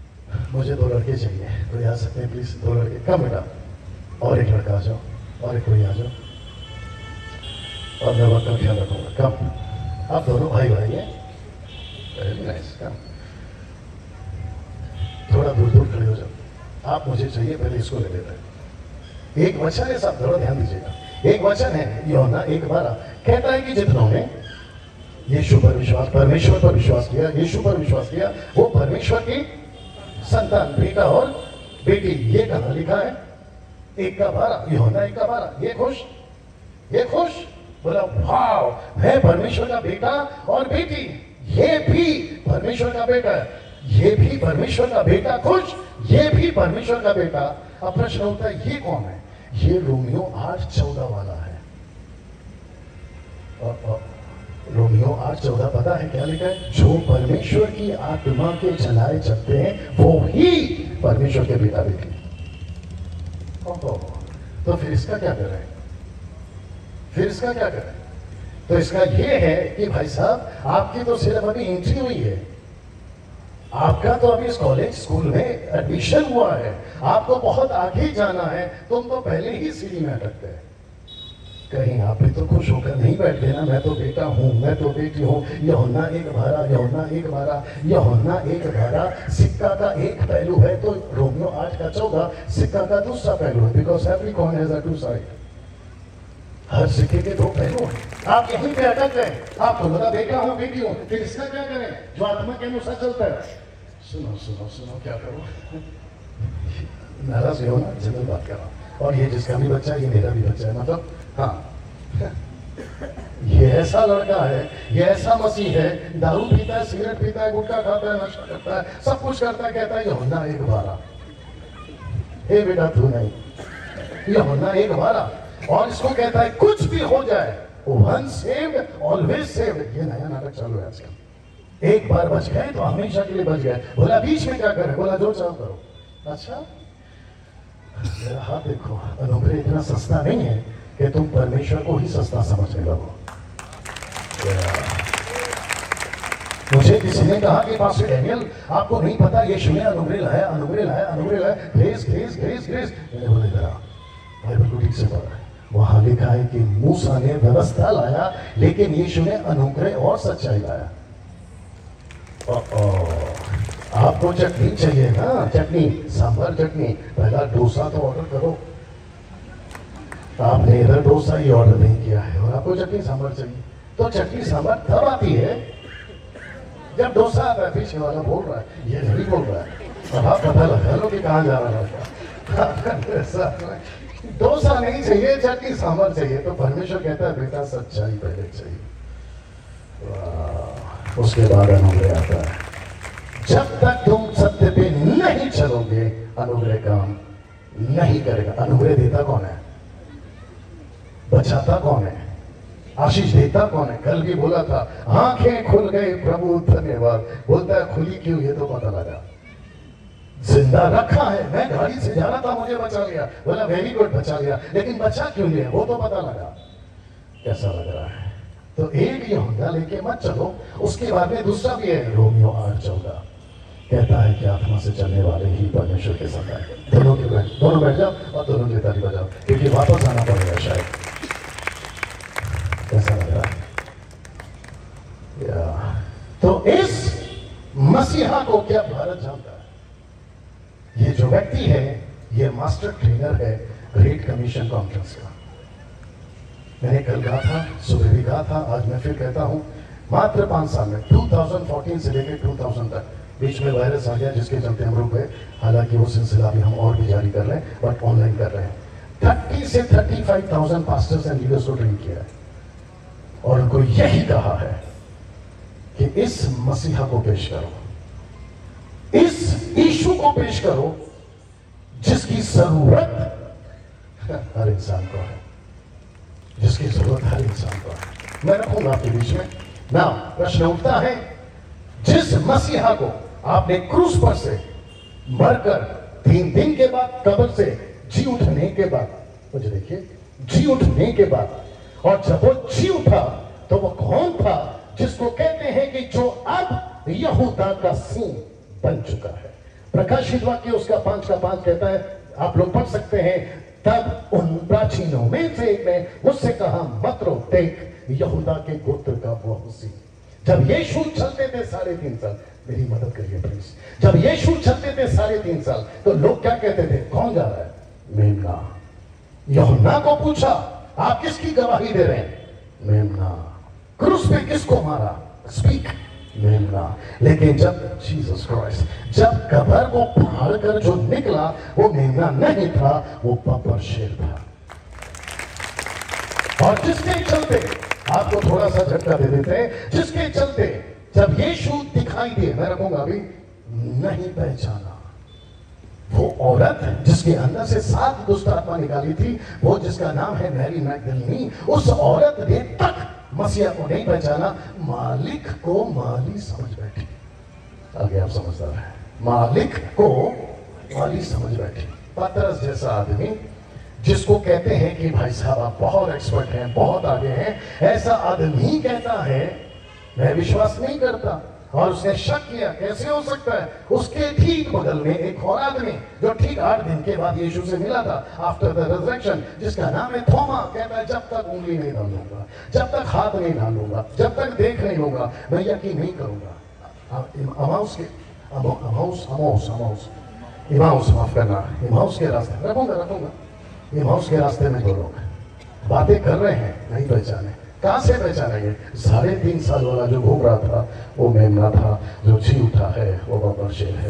मुझे दो लड़के चाहिए, कोई आ सकते हैं प्लीज? दो लड़के, कम बेटा, और एक लड़का आ जाओ, और एक कोई आ जाओ, और मैं वक्त का ख्याल रखूंगा। कम, आप दोनों भाई भाई हैं, वेरी नाइस। कम, थोड़ा दूर दूर खड़े हो जाओ, आप मुझे चाहिए, पहले इसको ले लेते हैं। एक वचन है साहब, थोड़ा ध्यान दीजिएगा, एक वचन है यूहन्ना एक बारह, कहता है कि जिन्होंने यीशु पर विश्वास, परमेश्वर पर विश्वास किया, यीशु पर विश्वास किया, वो परमेश्वर की संतान, बेटा और बेटी। ये कहां लिखा है? एक का बारह, यूहन्ना एक का बारह। ये खुश, ये खुश, बोला वाह, मैं परमेश्वर का बेटा और बेटी, ये भी परमेश्वर का बेटा है, ये भी परमेश्वर का बेटा, खुश, ये भी परमेश्वर का बेटा। अब प्रश्न होता है ये कौन है? ये रोमियो आठ चौदह वाला है। और, और, रोमियो आठ चौदह पता है क्या लिखा है? जो परमेश्वर की आत्मा के चलाए चलते हैं वो ही परमेश्वर के बेटा बेटी। तो फिर इसका क्या करें? फिर इसका क्या करें? तो इसका ये है कि भाई साहब, आपकी तो सिर्फ अभी एंट्री हुई है, आपका तो अभी इस कॉलेज स्कूल में एडमिशन हुआ है, आपको बहुत आगे जाना है, तुम तो पहले ही सीढ़ी में अटकते हैं। कहीं आप भी तो खुश होकर नहीं बैठते ना, मैं तो बेटा हूं, मैं तो बेटी हूं। यूहन्ना एक बारह, यूहन्ना एक बारह, यूहन्ना एक बारह सिक्का का एक पहलू है, तो रोमियो आठ का चौदह सिक्का का दूसरा पहलू है। Because every coin has a two side, हर सिक्के के दो पहलू हैं। आप यहीं पे अटक गए, आपको लगा बेटा हूं, बेटी हूं, फिर इसका क्या करें जो आत्मा के अनुसार चलता है? सुनो सुनो सुनो, क्या करो, नाराज हो ना, जनरल बात कर रहा हूं। और ये जिसका भी बच्चा है, ये मेरा भी बच्चा है, मतलब हाँ, ये ऐसा लड़का है, ये ऐसा मसीह है, दारू पीता है, सिगरेट पीता है, गुटखा खाता है, नशा करता है, सब कुछ करता है, कहता है यूहन्ना एक बारह। हे बेटा तू नहीं, यूहन्ना एक बारह। और इसको कहता है कुछ भी हो जाए, वन सेव्ड ऑलवेज सेव्ड। ये नया नाटक चालू है आजकल, एक बार बच गए तो हमेशा के लिए बच गए। बोला बीच में क्या करे? बोला जो चाहो करो। अच्छा, मेरा हाथ देखो, अनुग्रह इतना सस्ता नहीं है कि तुम परमेश्वर को ही सस्ता समझने लगो। मुझे किसी ने कहा कि पास्टर डैनियल, आपको नहीं पता यीशु ने अनुग्रह लाया, अनुग्रह लाया, अनुग्रह लाया, ग्रेस ग्रेस ग्रेस ग्रेस। मैंने बोले जरा बाइबल को ठीक से पढ़ा है, वहां लिखा है कि मूसा ने व्यवस्था लाया, लेकिन यीशु ने अनुग्रह और सच्चाई लाया। ओ, ओ, आपको चटनी चाहिए ना, चटनी, सांभर चटनी, पहला डोसा तो ऑर्डर करो। आपने इधर डोसा ही ऑर्डर नहीं किया है और आपको चटनी सांभर चाहिए, तो चटनी सांभर तब आती है जब डोसा आता है। पीछे वाला बोल रहा है, ये नहीं बोल रहा है, अब आप पता लगा लो कि कहाँ जा रहा है। डोसा नहीं चाहिए, चटनी सांभर चाहिए। तो परमेश्वर कहता है बेटा सच्चाई पहले चाहिए, उसके बाद अनुग्रह आता है। जब तक तुम सत्य पे नहीं चलोगे, अनुग्रह काम नहीं करेगा। अनुग्रह देता कौन है? बचाता कौन है? आशीष देता कौन है? कल भी बोला था, आंखें खुल गई प्रभु धन्यवाद। बोलता है खुली क्यों? ये तो पता लगा, जिंदा रखा है। मैं गाड़ी से जा रहा था, मुझे बचा लिया। बोला वेरी गुड, बचा लिया, लेकिन बचा क्यों लिया वो तो पता लगा। कैसा लग रहा है? तो एक यूहन्ना लेके मत चलो। उसके बाद में दूसरा भी है, रोमियो आठ चौदह कहता है कि आत्मा से चलने वाले ही परमेश्वर के साथ आए। दोनों के बैठ दोनों बैठ जाओ और दोनों की ताली बजाओ, क्योंकि वापस आना पड़ेगा शायद। कैसा लग रहा है? या तो इस मसीहा को क्या भारत जानता है? ये जो व्यक्ति है, ये मास्टर ट्रेनर है ग्रेट कमीशन कॉन्फ्रेंस का। मैंने कल कहा था, सुबह भी कहा था, आज मैं फिर कहता हूं, मात्र पांच साल में दो हज़ार चौदह से लेकर दो हज़ार तक, बीच में वायरस आ गया जिसके चलते हम रुक गए। हालांकि वो सिलसिला भी हम और भी जारी कर रहे हैं, बट ऑनलाइन कर रहे हैं। तीस से पैंतीस हज़ार पास्टर्स एंड लीडर्स को ट्रेन किया है और उनको यही कहा है कि इस मसीहा को पेश करो, इस यीशु को पेश करो, जिसकी जरूरत हर इंसान को है, जिसकी जरूरत हर इंसान को है। मैं रखूंगा आपके बीच में ना। प्रश्न उठता है, जिस मसीहा को आपने क्रूस पर से मरकर तीन दिन के बाद, कब्र से जी उठने के बाद, मुझे देखिए, जी उठने के बाद, और जब वो जी उठा तो वो कौन था जिसको कहते हैं कि जो अब यहूदा का सिंह बन चुका है। प्रकाशित वाक्य उसका पांच का पांच कहता है, आप लोग पढ़ सकते हैं। तब उन प्राचीनों में से एक ने मुझसे कहा, मत रो, देख यहूदा के गोत्र का वो मसीह। जब यीशु चलते थे साढ़े तीन साल, मेरी मदद करिए प्लीज, जब यीशु चलते थे साढ़े तीन साल तो लोग क्या कहते थे, कौन जा रहा है? मेमना। यूहन्ना को पूछा, आप किसकी गवाही दे रहे हैं? मेमना। क्रूस पे किसको मारा? स्पीक, मेमना। लेकिन जब जीसस क्राइस्ट जब कब्र को फाड़ कर जो निकला, वो मेमना नहीं था, वो बब्बर शेर था। और जिसके चलते, आपको थोड़ा सा झटका दे देते हैं, जिसके चलते जब यीशु दिखाई दिए, मैं रखूंगा अभी, नहीं पहचाना। वो औरत जिसके अंदर से सात दुष्ट आत्मा निकाली थी, वो जिसका नाम है मैरी मैगदलीनी, उस औरत ने तक मसीहा को नहीं पहचाना, मालिक को माली समझ बैठी। आगे आप समझदार हैं, मालिक को माली समझ बैठी। पतरस जैसा आदमी जिसको कहते हैं कि भाई साहब आप बहुत एक्सपर्ट हैं, बहुत आगे हैं, ऐसा आदमी कहता है मैं विश्वास नहीं करता। और उसने शक किया, कैसे हो सकता है? उसके ठीक बगल में एक और आदमी जो ठीक आठ दिन के बाद यीशु से मिला था, आफ्टर द रिजरेक्शन, जिसका नाम है थोमा, कहता है जब तक उंगली नहीं डालूंगा, जब तक हाथ नहीं डालूंगा, जब तक देख नहीं लूंगा, मैं यकीन नहीं करूंगा। अमाउस के अमाउस अमाउस अमाउस इमाउस माफ करना, इमाउस के रास्ते रखूंगा रखूंगा इमाउस के रास्ते में दो लोग बातें कर रहे हैं, नहीं पहचाने। कहां से पहचानेंगे? साढ़े तीन साल वाला जो घूम रहा था वो मेमना था, जो जी उठा है वो बब्बर शेर है।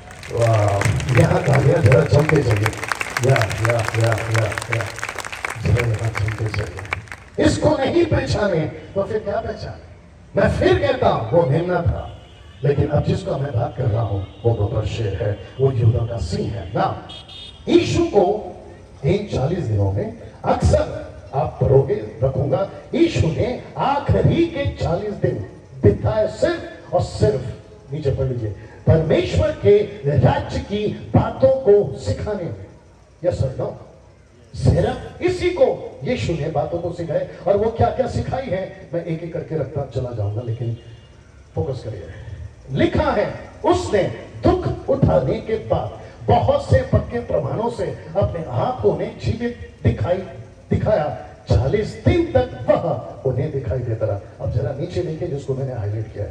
वाह, यहाँ कहा गया जरा चलते चलिए, या या या या या जरा यहाँ चलते चलिए। इसको नहीं पहचाने तो फिर क्या पहचाने? मैं फिर कहता हूं वो मेमना था, लेकिन अब जिसका मैं बात कर रहा हूं वो बब्बर शेर है, वो यहूदा का सिंह है ना। यीशु को इन चालीस दिनों में अक्सर आप पढ़ोगे, रखूंगा, यीशु ने आखिरी के चालीस दिन बिताए सिर्फ और सिर्फ, नीचे पढ़ लीजिए, परमेश्वर के राज्य की बातों को सिखाने में। यस और नो? सिर्फ इसी को यीशु ने बातों को सिखाए। और वो क्या क्या सिखाई है मैं एक एक करके रखता चला जाऊंगा, लेकिन फोकस करिए। लिखा है उसने दुख उठाने के बाद बहुत से पक्के प्रमाणों से अपने आंखों ने जीवित दिखाई दिखाया, चालीस दिन तक वह उन्हें दिखाई देता रहा। अब जरा नीचे देखिए जिसको मैंने हाईलाइट किया है,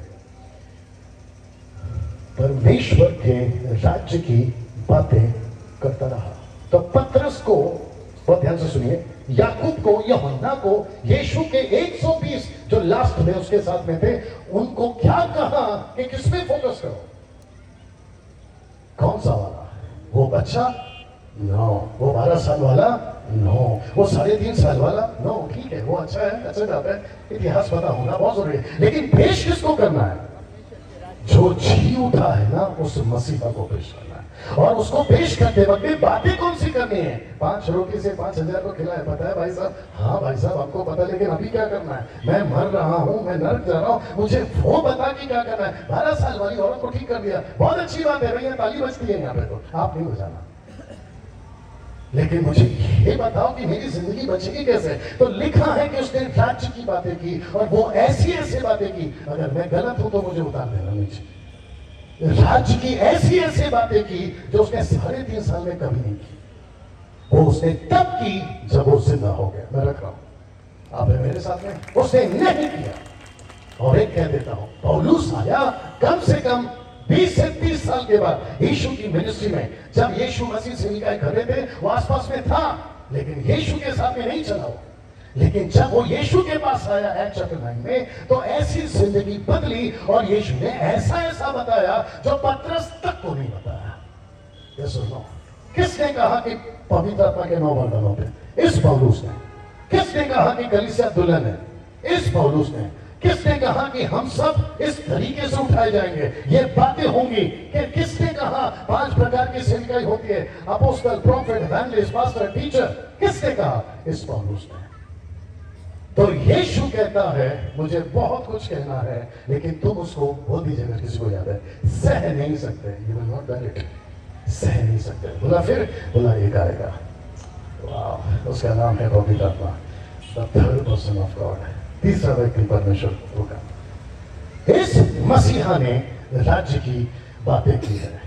परमेश्वर के राज्य की बातें करता रहा। तो पतरस को, बहुत ध्यान से सुनिए, याकूब को, यूहन्ना को, यीशु के एक सौ बीस जो लास्ट में उसके साथ में थे, उनको क्या कहा कि किस पे फोकस करो? कौन सा वाला? वो बच्चा? नो। वो बारह साल वाला? नो। वो साढ़े तीन साल वाला? नो। ठीक है, वो अच्छा है, अच्छा जाता है, इतिहास पता होना बहुत जरूरी है, लेकिन पेश किसको करना है? जो जी उठा है ना, उस मसीहा को पेश करना है। और उसको पेश करते वक्त बातें कौन सी करनी है? पांच रोटी से पांच हजार को खिलाया, पता है भाई साहब? हाँ भाई साहब आपको पता, लेकिन अभी क्या करना है? मैं मर रहा हूं, मैं नर्क जा रहा हूं, मुझे वो बता के क्या करना है। बारह साल वाली औरत को ठीक कर दिया, बहुत अच्छी बात है भैया, ताली बजती है यहाँ पे, तो आप नहीं बजाना, लेकिन मुझे ये बताओ कि मेरी जिंदगी बचेगी कैसे? तो लिखा है कि उसने राज्य की बातें की, और वो ऐसी ऐसी बातें की, अगर मैं गलत हूं तो मुझे उतार देना नीचे। राज्य की ऐसी ऐसी बातें की जो उसने साढ़े तीन साल में कभी नहीं की। वो उसने तब की जब वो जिंदा हो गया। मैं रख रहा हूं, आप है मेरे साथ में? उसने नहीं किया। और एक कह देता हूं, पौलुस आया कम से कम बीस से तीस साल के बाद यीशु की मिनिस्ट्री में। जब यीशु मसीह से निकाय कर रहे थे, वो आसपास में था, लेकिन यीशु के साथ में नहीं चला वो। लेकिन जब वो यीशु के पास आया एक्ट चैप्टर नाइन में, तो ऐसी जिंदगी बदली, और यीशु ने ऐसा ऐसा बताया जो पतरस तक को नहीं बताया। ये सुनो, किसने कहा कि पवित्र आत्मा के नौ वरदानों पे? इस पौलुस ने। किसने कहा कि कलीसिया दुल्हन है? इस पौलुस ने। किसने कहा कि हम सब इस तरीके से उठाए जाएंगे, ये बातें होंगी? कि किसने कहा पांच प्रकार की सेविकाई होती है? Apostle, prophet, evangelist, pastor, teacher. किसने कहा? इस पौलुस ने। तो यीशु कहता है मुझे बहुत कुछ कहना है, लेकिन तुम उसको बोल दीजिए, अगर किसी को याद है, सह नहीं सकते। You will not bear it, सह नहीं सकते। बोला फिर बोला एक आएगा, वाह, उसका नाम है पवित्र आत्मा, the third person of God, तीसरा व्यक्ति परमेश्वर होगा। इस मसीहा ने राज्य की बातें की है।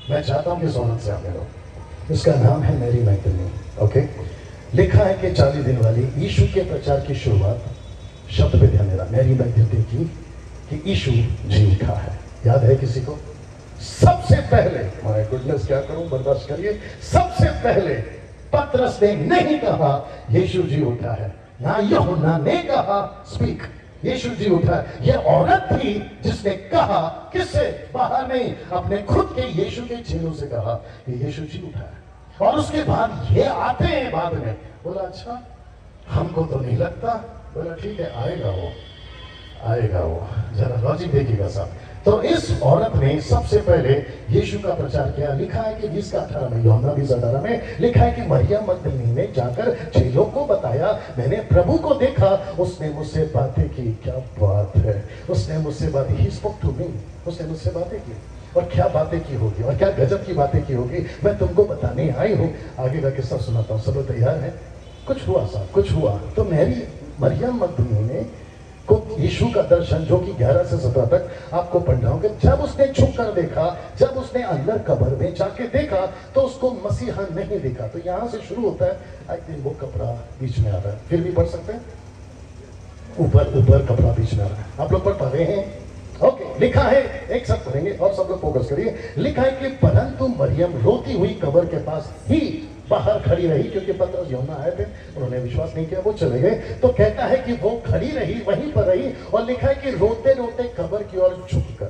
मैं चाहता हूं कि इस औरत से आप मिलो। इसका नाम है मैरी मैगदलीनी। ओके, लिखा है कि चालीस दिन वाली यीशु के प्रचार की शुरुआत, शब्द पे ध्यान देना, मैरी मैगदलीनी की कि यीशु जी उठा है। याद है किसी को? सबसे पहले, माय गुडनेस क्या करूं, बर्दाश्त करिए, सबसे पहले पतरस ने नहीं कहा यीशु जी उठा है, ना यूहन्ना ने कहा स्पीक यीशु जी उठा है। यह औरत थी जिसने कहा, किससे? बाहर नहीं, अपने खुद के यीशु के चेलों से कहा कि यीशु जी उठा है। और उसके बाद ये आते हैं बाद में, बोला अच्छा हमको तो नहीं लगता। बोला ठीक है, आएगा वो, आएगा वो, जरा लॉजिक देखिएगा साहब। तो इस औरत ने सबसे पहले यीशु का प्रचार किया। लिखा है कि बीस का अठारह में, यूहन्ना बीस अठारह में लिखा है कि मरियम मगदलीनी ने जाकर चेलों को बताया, मैंने प्रभु को देखा, उसने मुझसे बातें की। क्या बात है, उसने मुझसे बातें, ही स्पोक टू मी, उसने मुझसे बातें की। और क्या बातें की होगी, और क्या गजब की बातें की होगी, मैं तुमको बताने आई हूँ। आगे का किस्सा सुनाता हूँ, सब लोग तैयार है? कुछ हुआ साहब, कुछ हुआ। तो मैरी मरियम मगदलीनी ने को यीशु का दर्शन, जो कि ग्यारह से सत्रह तक आपको पढ़ रहा हूं, कि जब उसने छुप कर देखा, जब उसने अंदर कब्र में जाके देखा, तो उसको मसीहा नहीं दिखा। तो यहां से शुरू होता है, आई थिंक वो कपड़ा बीच में आ रहा है, फिर भी पढ़ सकते हैं, ऊपर ऊपर कपड़ा बीच में आ रहा है, आप लोग पढ़ पा रहे हैं? ओके okay, लिखा है, एक साथ पढ़ेंगे और सब लोग फोकस करिए। लिखा है कि परंतु मरियम रोती हुई कब्र के पास ही बाहर खड़ी रही, क्योंकि पतरस यूहन्ना आए थे, उन्होंने विश्वास नहीं किया, वो चले गए। तो कहता है कि वो खड़ी रही, वहीं पर रही, और लिखा है कि रोते रोते कब्र की ओर झुककर,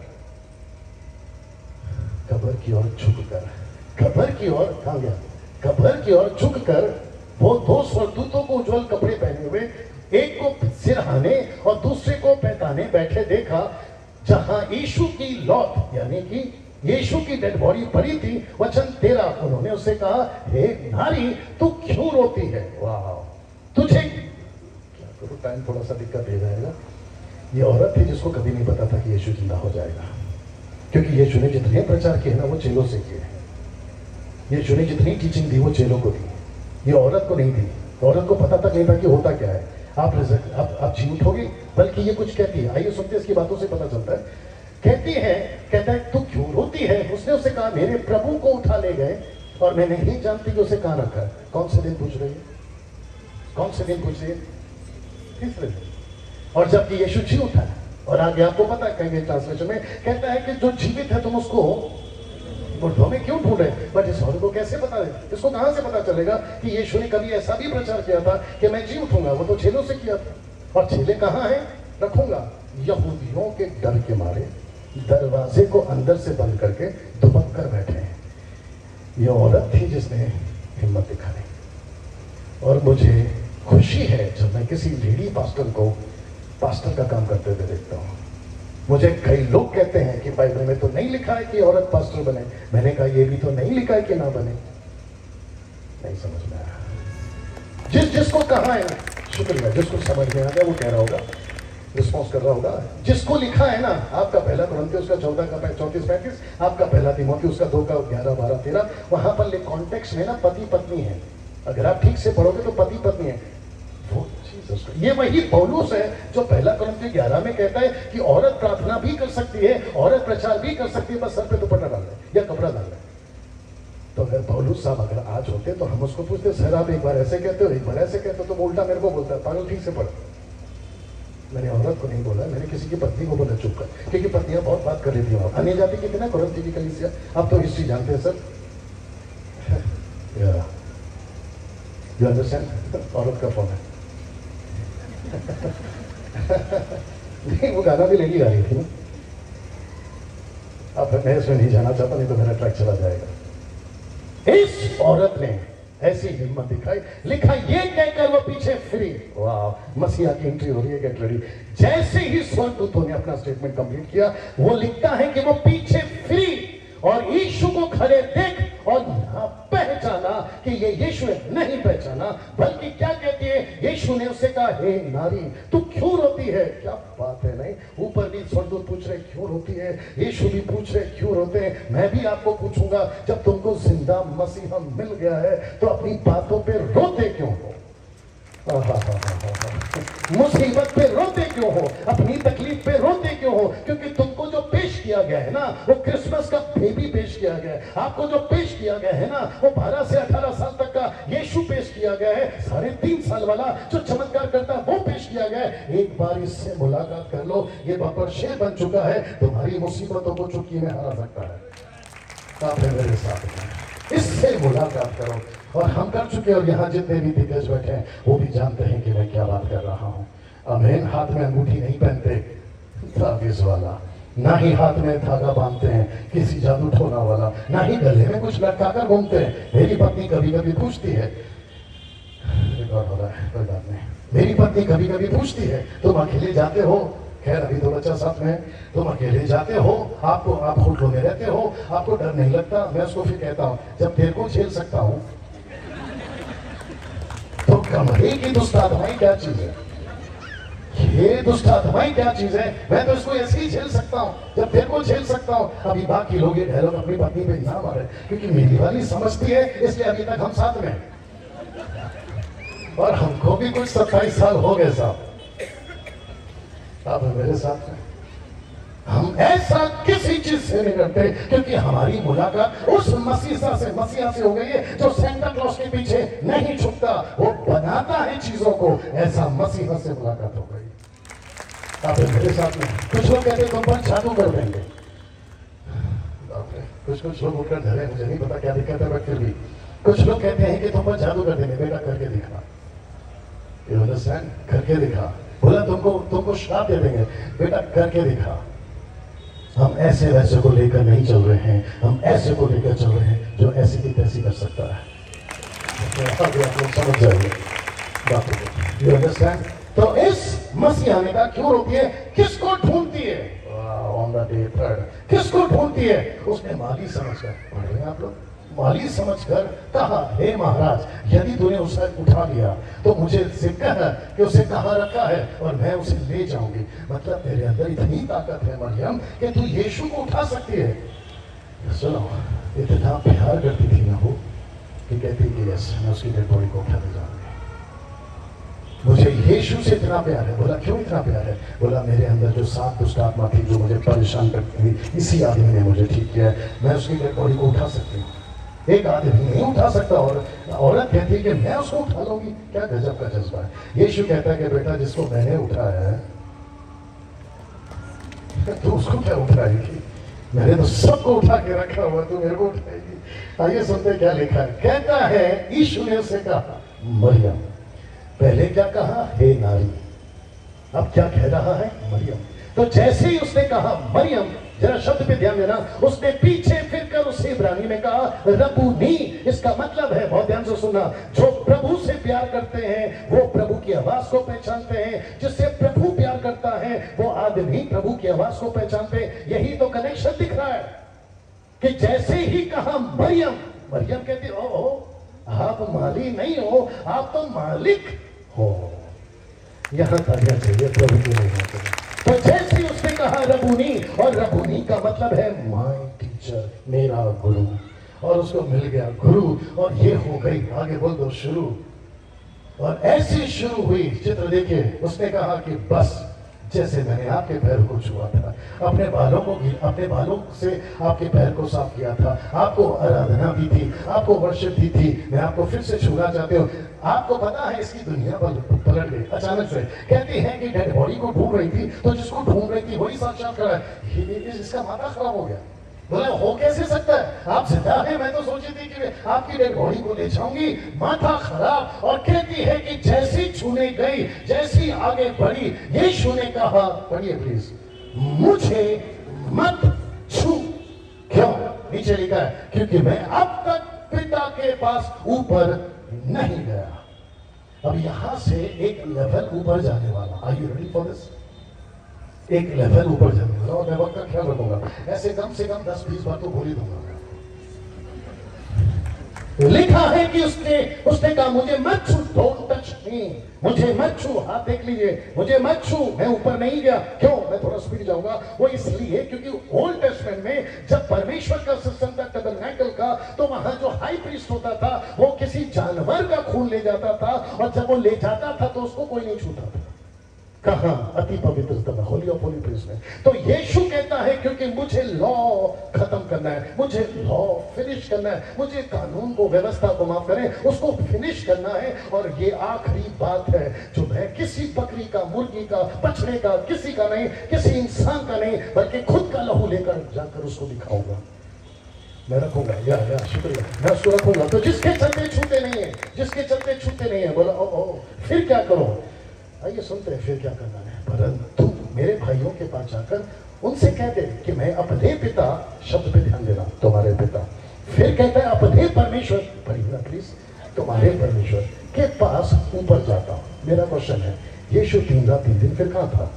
कब्र की ओर झुककर, कब्र की ओर कहां गया, कब्र की ओर झुककर वो दो स्वर्गदूतों को उज्जवल कपड़े पहने हुए, एक को सिरहाने और दूसरे को पैताने बैठे देखा, जहां यीशु की लौट, यानी कि यीशु की डेड बॉडी पड़ी थी। वचन तेरा, उन्होंने उससे कहा, हे नारी तू क्यों रोती है? वाह, तुझे क्या करूं, टाइम थोड़ा सा दिक्कत दे जाएगा। ये औरत थी जिसको कभी नहीं पता था कि यीशु जिंदा हो जाएगा, क्योंकि यीशु ने जितने प्रचार किए ना वो चेलों से किए। यीशु ने जितनी टीचिंग दी वो चेलों को दी, ये औरत को नहीं दी। औरत को पता तक नहीं था कि होता क्या है, आप आप, आप जी उठोगे। बल्कि ये कुछ कहती है, आइए सुनते, इसकी बातों से पता चलता है। कहती है, कहता है तू क्यों रोती है? उसने उसे कहा, मेरे प्रभु को उठा ले गए और मैं नहीं जानती कि उसे कहां रखा है। कौन से दिन पूछ रही है, कौन से दिन पूछ रही है? तीसरे दिन। और जबकि यीशु जी उठा है, और आगे आपको पता है कहेंगे ट्रांसलेशन में कहता है कि जो जीवित है तुम उसको मुर्दों में क्यों ढूंढे? बट इस औरत को कैसे पता है, इसको कहां से पता चलेगा कि यीशु ने कभी ऐसा भी प्रचार किया था कि मैं जी उठूंगा? वो तो चेलों से किया था, और चेले कहां है? रखूंगा। यहूदियों के डर के मारे दरवाजे को अंदर से बंद करके दुबक कर बैठे हैं। यह औरत थी जिसने हिम्मत दिखाई। और मुझे खुशी है जब मैं किसी लेडी पास्टर को पास्टर का काम करते हुए देखता हूँ। मुझे कई लोग कहते हैं कि बाइबल में तो नहीं लिखा है कि औरत पास्टर बने। मैंने कहा ये भी तो नहीं लिखा है कि ना बने। नहीं समझ में आया। जिस जिसको कहा है, शुक्रिया, जिसको समझ में आ गया वो कह रहा होगा, रिस्पॉन्स कर रहा होगा। जिसको लिखा है ना, आपका पहला कुरिन्थियों उसका चौदह का चौंतीस पैंतीस, आपका पहला तीमोथी उसका दो का ग्यारह बारह तेरह, वहां पर कॉन्टेक्स्ट में ना पति पत्नी है। अगर आप ठीक से पढ़ोगे तो पति पत्नी है। वो ये वही पौलुस है जो पहला कुरिन्थियों ग्यारह में कहता है कि औरत प्रार्थना भी कर सकती है, औरत प्रचार भी कर सकती है, बस सर पे दुपट्टा डाल ले या कपड़ा डाल ले। तो अगर पौलुस साहब अगर आज होते तो हम उसको पूछते, सर आप एक बार ऐसे कहते हो, एक बार ऐसे कहते हो, तो वो उल्टा मेरे को बोलता है, पागल ठीक से पढ़। मैंने औरत को नहीं बोला, मैंने किसी की पत्नी को बोला चुप कर, क्योंकि पत्नियां बहुत बात कर रही थी। अन्य जाति की थी ना कुरिन्थ की कलीसिया, आप तो हिस्ट्री जानते हैं सर। You understand? औरत का फोन है। नहीं, वो गाना भी लेडी गा रही थी ना। अब मैं इसमें नहीं जाना चाहता, नहीं तो मेरा ट्रैक चला जाएगा। इस औरत ने ऐसी हिम्मत दिखाई। लिखा ये कहकर वो पीछे फिरी। वाह, मसीहा की एंट्री हो रही है, गेट रेडी। जैसे ही स्वर्गदूतों ने अपना स्टेटमेंट कंप्लीट किया, वो लिखता है कि वो पीछे फिरी और यीशु को खड़े देख और ना पहचाना कि ये यीशु है। नहीं पहचाना, बल्कि क्या कहती है? यीशु ने उससे कहा, हे नारी तू क्यों रोती है? क्या बात है। नहीं, ऊपर भी स्वर्गदूत पूछ रहे क्यों रोती है, यीशु भी पूछ रहे क्यों रोते हैं। मैं भी आपको पूछूंगा, जब तुमको जिंदा मसीहा मिल गया है तो अपनी बातों पे रोते क्यों हो? मुसीबत पे रोते क्यों हो? अपनी तकलीफ पे रोते क्यों हो? क्योंकि तुमको जो पेश किया गया है ना, वो क्रिसमस का बेबी पेश किया गया है। आपको जो पेश किया गया है ना, वो बारह से अठारह साल तक का यीशु पेश किया गया है। साढ़े तीन साल वाला जो चमत्कार करता है वो पेश किया गया है। एक बार इससे मुलाकात कर लो, ये बपर शेर बन चुका है, तुम्हारी मुसीबतों को चुटकी में हरा सकता है। आप मेरे साथ इससे मुलाकात करो। और हम कर चुके, और यहाँ जितने भी दिग्गज बैठे हैं वो भी जानते हैं कि मैं क्या बात कर रहा हूँ। आमीन। हाथ में अंगूठी नहीं पहनते ताबीज वाला, ना ही हाथ में धागा बांधते हैं किसी जादू टोना वाला, ना ही गले में कुछ लटका कर घूमते हैं। मेरी पत्नी कभी कभी पूछती है, रिकॉर्ड हो रहा है कोई बात नहीं, मेरी पत्नी कभी कभी पूछती है तुम अकेले जाते हो, खैर अभी तो बच्चा साथ में, तुम अकेले जाते हो, आपको आप होटलों में रहते हो, आपको डर नहीं लगता? मैं उसको फिर कहता हूँ जब तेरे को झेल सकता हूँ तो कमरे की दुष्ट आत्माएं क्या चीज है, ये दुष्ट आत्माएं क्या चीज है? मैं तो इसको ऐसे ही झेल सकता हूँ जब तेरे को झेल सकता हूँ। अभी बाकी लोग ये डायलॉग अपनी पत्नी पे ना मारे, क्योंकि मेरी वाली समझती है, इसलिए अभी तक हम साथ में, और हमको भी कुछ सत्ताईस साल हो गए साहब, आप मेरे साथ में। हम ऐसा किसी चीज से नहीं डरते, क्योंकि हमारी मुलाकात उस मसीहा से मसीहा से हो गई है जो सेंटा क्लॉज के पीछे नहीं छुपता, वो बनाता है चीजों को। ऐसा मसीहा से मुलाकात हो गई। आप मेरे साथ में। कुछ लोग कहते हैं तुम पर जादू कर देंगे, कुछ कुछ लोग उठकर धरे, मुझे नहीं पता क्या दिक्कत है, बट फिर भी कुछ लोग कहते हैं कि तुम पर जादू कर देंगे। बेटा करके दिखा, यू अंडरस्टैंड? करके दिखा। बोला तुमको तुमको श्राप दे देंगे, बेटा करके दिखा। हम ऐसे वैसे को लेकर नहीं चल रहे हैं, हम ऐसे को लेकर चल रहे हैं जो ऐसी की तैसी कर सकता है। आप लोग समझ जाइए बात को, यू अंडरस्टैंड? तो इस मसीह आने का क्यों रोकती है? किसको ढूंढती है? ऑन द डे थर्ड किसको ढूंढती है? उसने माली समझकर, पढ़ रहे हैं आप लोग, माली समझकर कहा, हे महाराज, यदि तूने उसे उठा लिया तो मुझे जिक्र है कि उसे कहाँ रखा है और मैं उसे ले जाऊंगी। मतलब तेरे अंदर इतनी ताकत है मरियम कि तू यीशु को उठा सकती है। सुनो, इतना प्यार करती थी ना वो कि कहती कि यस, मैं उसकी डेड बॉडी को उठा ले जाऊंगी। मुझे यीशु से इतना प्यार है। बोला क्यों इतना प्यार है? बोला मेरे अंदर जो सात दुष्ट आत्मा थी जो मुझे परेशान करती थी, इसी आदमी ने मुझे ठीक किया है। मैं उसकी डेड बॉडी को उठा सकती हूँ। एक आदमी नहीं उठा सकता, और औरत कहती है कि मैं उसको उठा लूंगी। क्या गजब का जज्बा है। यीशु कहता है कि बेटा जिसको मैंने उठाया है तो उसको क्या उठाएगी? मैंने तो सबको उठा के रखा हुआ, तू मेरे को उठाएगी? आइए सुनते क्या लिखा है। कहता है यीशु ने उसे कहा मरियम। पहले क्या कहा? हे नारी। अब क्या कह रहा है? मरियम। तो जैसे ही उसने कहा मरियम, जरा शब्द पे ध्यान देना, उसने पीछे फिरकर उसे इब्रानी में कहा रबूनी। इसका मतलब है, बहुत ध्यान से सुनना, जो प्रभु से प्यार करते हैं वो प्रभु की आवाज को पहचानते हैं। जिससे प्रभु प्यार करता है वो आदमी प्रभु की आवाज को पहचानते हैं। यही तो कनेक्शन दिख रहा है कि जैसे ही कहा मरियम, मरियम कहती ओ आप माली नहीं हो, आप तो मालिक हो। यहां तालियां चाहिए प्रभु के लिए। तो जैसे उसने कहा रबूनी, और रबूनी का मतलब है माय टीचर, मेरा गुरु, और उसको मिल गया गुरु, और ये हो गई, आगे बोल दो, शुरू। और ऐसी शुरू हुई। चित्र देखिए, उसने कहा कि बस जैसे मैंने आपके पैर को छुआ था, अपने बालों को अपने बालों से आपके पैर को साफ किया था, आपको आराधना दी थी, आपको वर्शिप दी थी, मैं आपको फिर से छूना चाहती हूँ। आपको पता है इसकी दुनिया पलट गई अचानक से। कहती है कि डेड बॉडी को ढूंढ रही थी, तो जिसको ढूंढ रही थी वही साक्षात खड़ा है। इसका माथा खराब हो गया। बोला हो कैसे सकता है? आप जिंदा है, मैं तो सोची थी कि आपकी डेड बॉडी को ले जाऊंगी। माथा खराब। और कहती है कि जैसी छूने गई, जैसी आगे बढ़ी, यीशु ने कहा, पढ़िए प्लीज, मुझे मत छू। क्यों? नीचे लिखा है क्योंकि मैं अब तक पिता के पास ऊपर नहीं गया। अब यहां से एक लेवल ऊपर जाने वाला। Are you ready for this? एक लेवल ऊपर जाने वाला, और मैं वक्त का ख्याल रखूंगा। ऐसे कम से कम दस बीस बार तो बोल ही दूंगा। लिखा है कि उसने उसने कहा मुझे मत छू, डोंट टच मी, मुझे मत छू। हाथ देख लीजिए, मुझे मत छू, मैं ऊपर नहीं गया। क्यों? मैं थोड़ा स्पीड जाऊंगा। वो इसलिए क्योंकि ओल्ड टेस्टमेंट में जब परमेश्वर का सिस्टम था टैबरनेकल का, तो वहां जो हाई प्रीस्ट होता था वो किसी जानवर का खून ले जाता था, और जब वो ले जाता था तो उसको कोई नहीं छूता था। कहाँ? अति पवित्रता में, होली ऑफ होली प्लेस में। तो यीशु कहता है क्योंकि मुझे लॉ खत्म करना है, मुझे लॉ फिनिश करना है, मुझे कानून को, व्यवस्था को माफ करें, उसको फिनिश करना है। और ये आखिरी बात है जो मैं किसी बकरी का, मुर्गी का, बछड़े का, किसी का नहीं, किसी इंसान का नहीं, बल्कि खुद का लहू लेकर जाकर उसको दिखाऊंगा। मैं रखूंगा, या या शुक्रिया, मैं उसको रखूंगा। तो जिसके चलते छूते नहीं है, जिसके चलते छूते नहीं है, बोला ओ ओ फिर क्या करो? आइए सुनते हैं फिर क्या करना है। परंतु मेरे भाइयों के पास जाकर उनसे कह दे कि मैं अपने पिता, शब्द पे ध्यान देना, तुम्हारे पिता, फिर कहता है अपने परमेश्वर, पढ़िए प्लीज, तुम्हारे परमेश्वर के पास ऊपर जाता हूं। मेरा क्वेश्चन है, यीशु तीन रात तीन दिन फिर कहां था?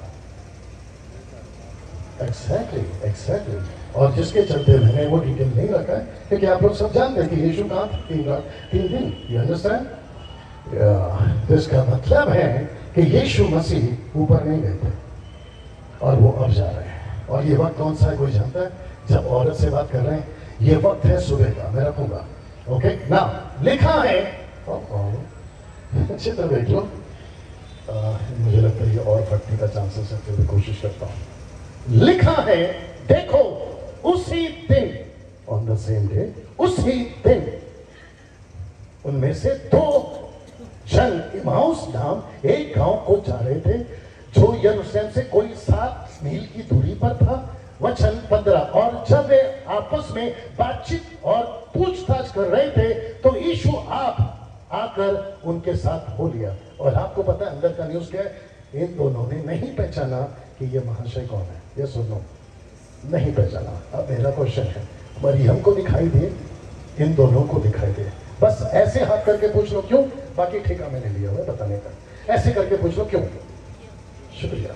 एग्जैक्टली एग्जैक्टली और जिसके चलते मैंने वो डिटेल नहीं रखा है क्योंकि आप लोग सब जानते हैं कि यीशु कहां था तीन रात तीन दिन। You understand? तो इसका मतलब है कि यीशु मसीह ऊपर नहीं गए थे और वो अब जा रहे हैं। और ये वक्त कौन सा है कोई जानता है? जब औरत से बात कर रहे हैं, ये वक्त है सुबह का। मैं रखूंगा, ओके ना? लिखा है, अच्छी तरह देख लो, आ, मुझे लगता है ये और फटने का चांसेस है, फिर भी कोशिश करता हूं। लिखा है, देखो उसी दिन, ऑन द सेम डे, उसी दिन उनमें से दो जन इमाउस नाम एक गांव को जा रहे थे जो यरूशलेम से कोई सात मील की दूरी पर था। वचन पंद्रह, और जब वे आपस में बातचीत और पूछताछ कर रहे थे तो यीशु आप आकर उनके साथ हो लिया। और आपको पता है अंदर का न्यूज क्या है? इन दोनों ने नहीं पहचाना कि ये महाशय कौन है। ये सुनो, नहीं पहचाना। अब मेरा क्वेश्चन है, मरियम को दिखाई दिए, इन दोनों को दिखाई दिए। बस ऐसे हाथ करके पूछ लो क्यों, बाकी ठेका मैंने लिया हुआ है बताने का। ऐसे करके पूछ लो क्यों। शुक्रिया।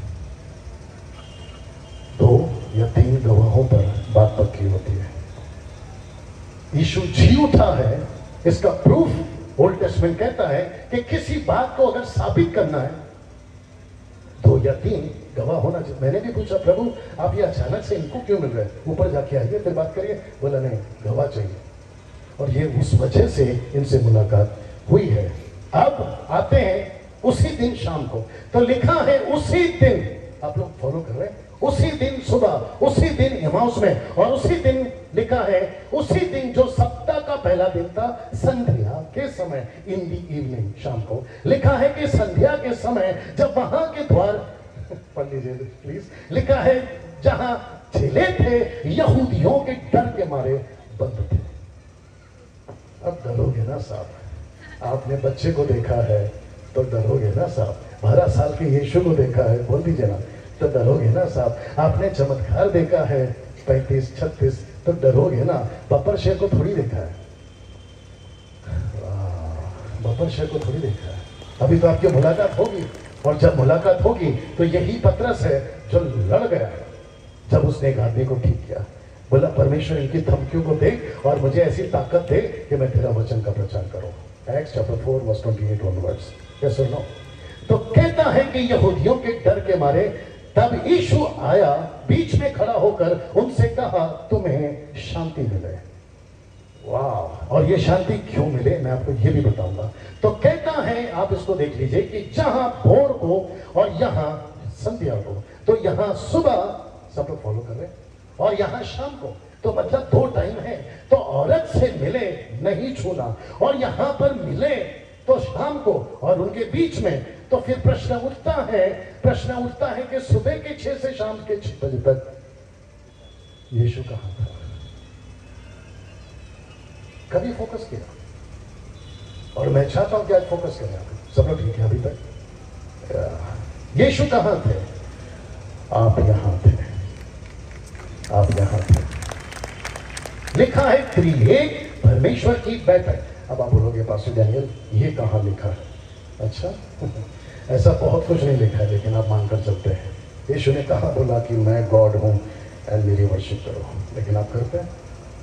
दो या तीन गवाहों पर बात पक्की होती है। यीशु जी उठा है, इसका प्रूफ ओल्ड टेस्टमेंट कहता है कि किसी बात को अगर साबित करना है, दो या तीन गवाह होना चाहिए। मैंने भी पूछा, प्रभु आप ये अचानक से इनको क्यों मिल रहे हैं? ऊपर जाके आइए फिर बात करिए। बोला नहीं, गवाह चाहिए। और ये उस वजह से इनसे मुलाकात हुई है। अब आते हैं उसी दिन शाम को, तो लिखा है उसी दिन, आप लोग फॉलो कर रहे हैं, उसी दिन सुबह, उसी दिन इमाउस में, और उसी दिन लिखा है उसी दिन जो सप्ताह का पहला दिन था, संध्या के समय, इन दी इवनिंग, शाम को। लिखा है कि संध्या के समय जब वहां के द्वार, पढ़ लीजिए प्लीज, लिखा है जहां ठेले थे यहूदियों के डर के मारे बंद थे। अब डरोगे ना साहब, आपने बच्चे को देखा है तो डरोगे ना साहब, बारह साल के यीशु को देखा है, बोल दीजिए ना, तो डरोगे ना साहब। आपने चमत्कार देखा है पैंतीस छत्तीस, तो डरोगे ना। बब्बर शेर को थोड़ी देखा है, बब्बर शेर को थोड़ी देखा है। अभी तो आपकी मुलाकात होगी, और जब मुलाकात होगी तो यही पतरस है जो लड़ गया जब उसने एक आदमी को ठीक किया। बोला परमेश्वर इनकी धमकियों को देख और मुझे ऐसी ताकत दे कि मैं तेरा वचन का प्रचार करूं। एक्ट्स चैप्टर फोर वर्स अट्ठाईस ऑनवर्ड्स। यस और नो? तो कहता है कि यहूदियों के डर के मारे तब यीशु आया, बीच में खड़ा होकर उनसे कहा तुम्हें शांति मिले। वाह! और ये शांति क्यों मिले मैं आपको ये भी बताऊंगा। तो कहता है, आप इसको देख लीजिए, कि जहां भोर को और यहां संध्या को, तो यहां सुबह, सब लोग फॉलो कर रहे हैं, और यहां शाम को, तो मतलब दो टाइम है। तो औरत से मिले, नहीं छूना, और यहां पर मिले तो शाम को, और उनके बीच में। तो फिर प्रश्न उठता है, प्रश्न उठता है कि सुबह के छह से शाम के छह बजे तक यीशु कहां था? कभी फोकस किया? और मैं चाहता हूं कि आज फोकस करें आप सब लोग। ठीक है, अभी तक यीशु कहां थे? आप यहां थे, आप यहां थे। लिखा है त्रिएक परमेश्वर की बैठक। अब आप बोलोगे पास्टर डैनियल ये कहां लिखा है? अच्छा ऐसा बहुत कुछ नहीं लिखा है, लेकिन आप मानकर चलते हैं। यीशु ने कहा बोला कि मैं गॉड हूं एंड मेरी वर्शिप करो, लेकिन आप करते हैं?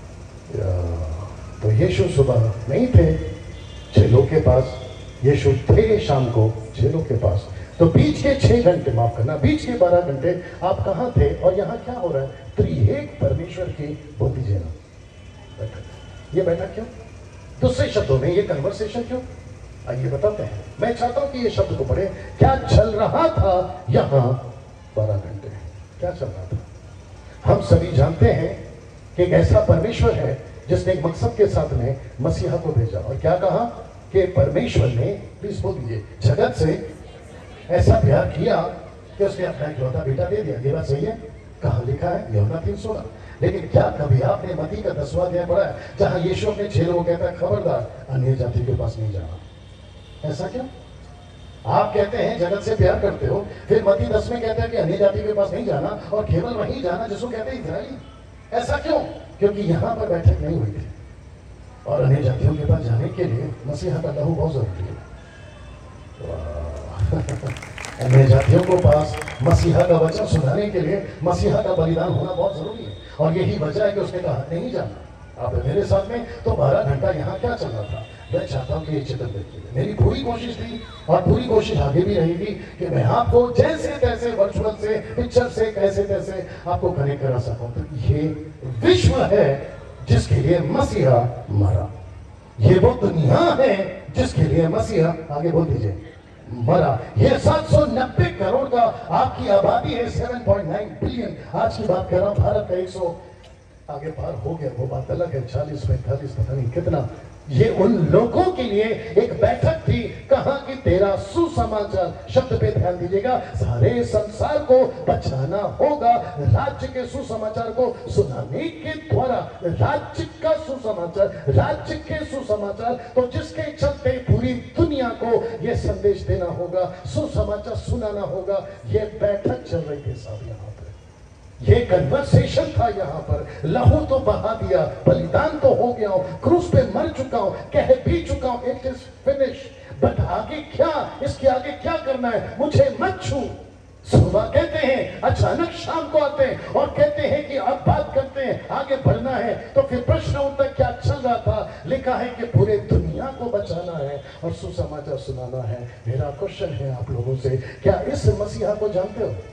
तो यीशु सुबह नहीं थे चेलों के पास, यीशु थे शाम को चेलों के पास। तो बीच के छह घंटे, माफ करना, बीच के बारह घंटे आप कहां थे और यहां क्या हो रहा है? त्रिएक परमेश्वर की, बोल दीजिए ना, बैठक। ये बैठक क्यों? दूसरे शब्दों में ये कन्वर्सेशन क्यों? आइए बताते हैं। मैं चाहता हूं कि ये शब्द को पढ़े। क्या चल रहा था यहां बारह घंटे? क्या चल रहा था? हम सभी जानते हैं कि एक ऐसा परमेश्वर है जिसने एक मकसद के साथ में मसीहा को भेजा, और क्या कहा कि परमेश्वर ने, प्लीज बोल दीजिए, जगत से ऐसा प्यार किया कि उसने अपना इकलौता बेटा दे दिया। ये बात सही है? कहां लिखा है? यूहन्ना तीन सोलह। लेकिन क्या कभी आपने मत्ती का दसवां अध्याय पढ़ा है जहां यीशु अपने चेलों को कहता है खबरदार अन्य जाति के पास नहीं जाना? ऐसा क्यों? आप कहते हैं जगत से प्यार करते हो, फिर मत्ती दस में कहता है कि अन्य जाति के पास नहीं जाना और केवल वहीं जाना जिसको कहते हैं इजराइली। ऐसा क्यों? क्योंकि यहां पर बैठक नहीं हुई थी, और अन्य जातियों के पास जाने के लिए मसीहा का लहू बहुत जरूरी है। अन्य जातियों को पास मसीहा का वचन सुनाने के लिए मसीहा का बलिदान होना बहुत जरूरी है, और यही वजह है कि उसने कहा नहीं जाना। आप मेरे साथ में तो बारह घंटा यहाँ क्या चल रहा था? मैं चाहता हूँ कि ये चित्र देखिए। मेरी पूरी कोशिश थी और पूरी कोशिश आगे भी रहेगी कि मैं आपको जैसे तैसे वर्चुअल से, पिक्चर से, कैसे तैसे आपको कनेक्ट करा सकूं। तो ये विश्व है जिसके लिए मसीहा मरा, ये वो दुनिया है जिसके लिए मसीहा, आगे बोल दीजिए, मरा। ये सात सौ नब्बे करोड़ का आपकी आबादी है, सात पॉइंट नौ बिलियन। आज की बात कर रहा हूं, भारत का एक सौ आगे पार हो गया, वो बात अलग है, चालीस पैंतालीस पता नहीं कितना। ये उन लोगों के लिए एक बैठक थी, कहा कि तेरा सुसमाचार, शब्द पे ध्यान दीजिएगा, सारे संसार को बचाना होगा। राज्य के सुसमाचार को सुनाने के द्वारा, राज्य का सुसमाचार, राज्य के सुसमाचार, तो जिसके चलते पूरी दुनिया को यह संदेश देना होगा, सुसमाचार सुनाना होगा। ये बैठक चल रही थी साहब यहाँ पे, ये कन्वर्सेशन था यहाँ पर। लहू तो बहा दिया, बलिदान तो हो गया हूं, क्रूस पे मर चुका हूं, कह भी चुका हूं, इट इज फिनिश। बट आगे क्या? इसके आगे क्या करना है? मुझे मत छू। सुबह कहते हैं, अचानक शाम को आते हैं और कहते हैं कि अब बात करते हैं, आगे बढ़ना है। तो फिर प्रश्न उठता क्या चल रहा था? लिखा है कि पूरे दुनिया को बचाना है और सुसमाचार सुनाना है। मेरा क्वेश्चन है आप लोगों से, क्या इस मसीहा को जानते हो?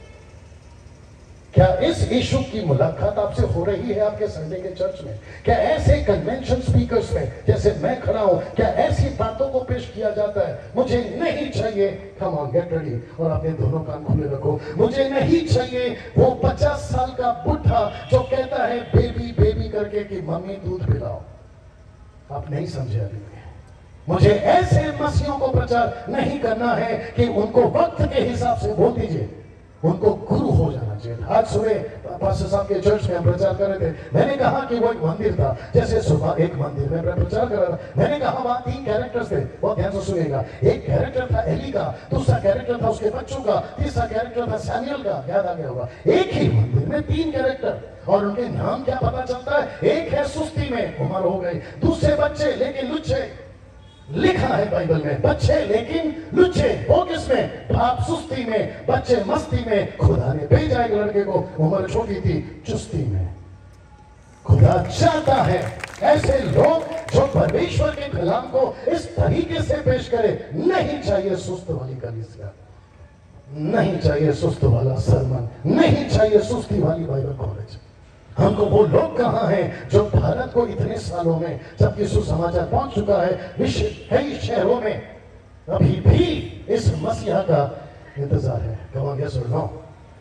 क्या इस यीशु की मुलाकात आपसे हो रही है आपके संडे के चर्च में? क्या ऐसे कन्वेंशन स्पीकर्स में जैसे मैं खड़ा हूं, क्या ऐसी बातों को पेश किया जाता है? मुझे नहीं चाहिए, कम ऑन गेट रेडी, और अपने दोनों कान खुले रखो, मुझे नहीं चाहिए वो पचास साल का बुढ़ा जो कहता है बेबी बेबी करके कि मम्मी दूध पिलाओ। आप नहीं समझे अभी भी। मुझे ऐसे मसीहों को प्रचार नहीं करना है कि उनको वक्त के हिसाब से बोल दीजिए, उनको गुरु हो जाना चाहिए। आज सुबह पास्टर साहब के चर्च में हम प्रचार कर रहे थे, मैंने कहा कि वो एक मंदिर था, जैसे सुबह एक मंदिर में प्रचार कर रहा था, मैंने कहा वहां तीन कैरेक्टर्स थे, बहुत ध्यान से सुनिएगा। एक कैरेक्टर था एली का, दूसरा कैरेक्टर था उसके बच्चों का, तीसरा कैरेक्टर था सैमुअल का। याद आ गया होगा? एक ही मंदिर में तीन कैरेक्टर, और उनके नाम क्या पता चलता है? एक है सुस्ती में, उम्र हो गई, दूसरे बच्चे लेकिन लुच्चे, लिखा है बाइबल में, बच्चे लेकिन लुच्चे। वो किसमें? बाप सुस्ती में, बच्चे मस्ती में। खुदा ने भेजा एक लड़के को, उम्र छोटी थी, चुस्ती में। खुदा चाहता है ऐसे लोग जो परमेश्वर के कलाम को इस तरीके से पेश करे। नहीं चाहिए सुस्त वाली कलीसिया, नहीं चाहिए सुस्त वाला सरमन, नहीं चाहिए सुस्ती वाली बाइबल कॉलेज। हमको वो लोग कहां हैं जो भारत को इतने सालों में, जबकि सुसमाचार पहुंच चुका है विश्व कई शहरों में, अभी भी इस मसीहा का इंतजार है। कम ऑन यस और नो?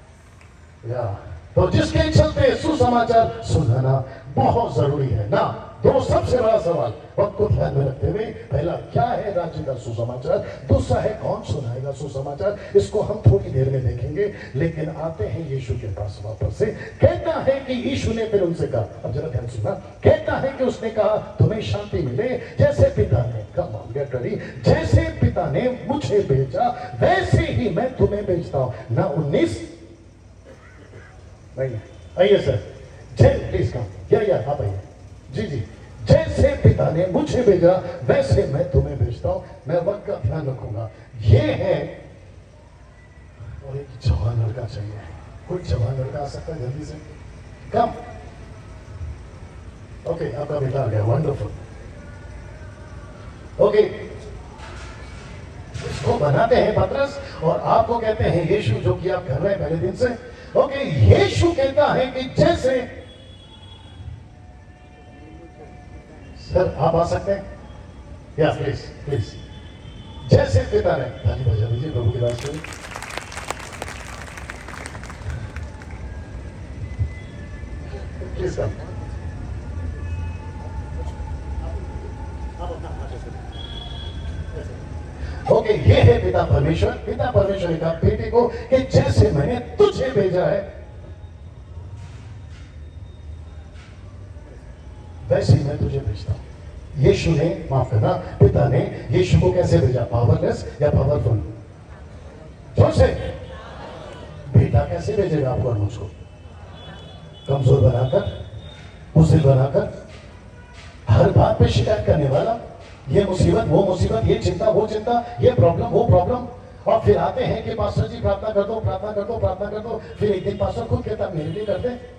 या तो जिसके चलते सुसमाचार सुनाना बहुत जरूरी है ना। दो सबसे बड़ा सवाल वक्त को ध्यान में रखते हुए, पहला क्या है राज्य का सुसमाचार, दूसरा है कौन सुनाएगा सुसमाचार। इसको हम थोड़ी देर में देखेंगे, लेकिन आते हैं यीशु के पास वापस से। कहता है कि यीशु ने फिर उनसे कहा, अब जरा ध्यान सुनना, कहता है कि उसने कहा तुम्हें शांति मिले, जैसे पिता ने, कम ऑन गेट रेडी, जैसे पिता ने मुझे भेजा वैसे ही मैं तुम्हें भेजता हूं। ना उन्नीस नहीं, आइए सर, जय प्लीज कम, या या आप आइए जी जी। जैसे पिता ने मुझे भेजा वैसे मैं तुम्हें भेजता हूं। मैं वक्त का ध्यान रखूंगा। ये है, और एक जवान लड़का चाहिए, कोई जवान लड़का आ सकता है जल्दी से? कम, ओके, आपका बेटा आ गया, वंडरफुल। ओके, इसको बनाते हैं पतरस और आपको कहते हैं यीशु, जो कि आप कर रहे हैं पहले दिन से। ओके, यीशु कहता है कि जैसे, सर आप आ सकते हैं? या प्लीज प्लीज जैसे पिता ने, ताली बजा दीजिए प्रभु के वास्ते। Please come. ओके, ये है पिता परमेश्वर। पिता परमेश्वर का बेटे को कि जैसे मैंने तुझे भेजा है वैसे ही मैं तुझे भेजता हूं। यीशु ने, माफ करना, पिता ने यीशु को कैसे भेजा? पावरलेस या पावरफुल? जोर से। बेटा कैसे भेजेगा आपको और मुझको? कमजोर बनाकर, बुज़दिल बनाकर, हर बात पे शिकायत करने वाला, ये मुसीबत वो मुसीबत, ये चिंता वो चिंता, ये प्रॉब्लम वो प्रॉब्लम। और फिर आते हैं कि पास्टर जी प्रार्थना कर दो, प्रार्थना कर दो, प्रार्थना कर दो। फिर एक दिन पास्टर खुद कहता मेरे लिए कर दे,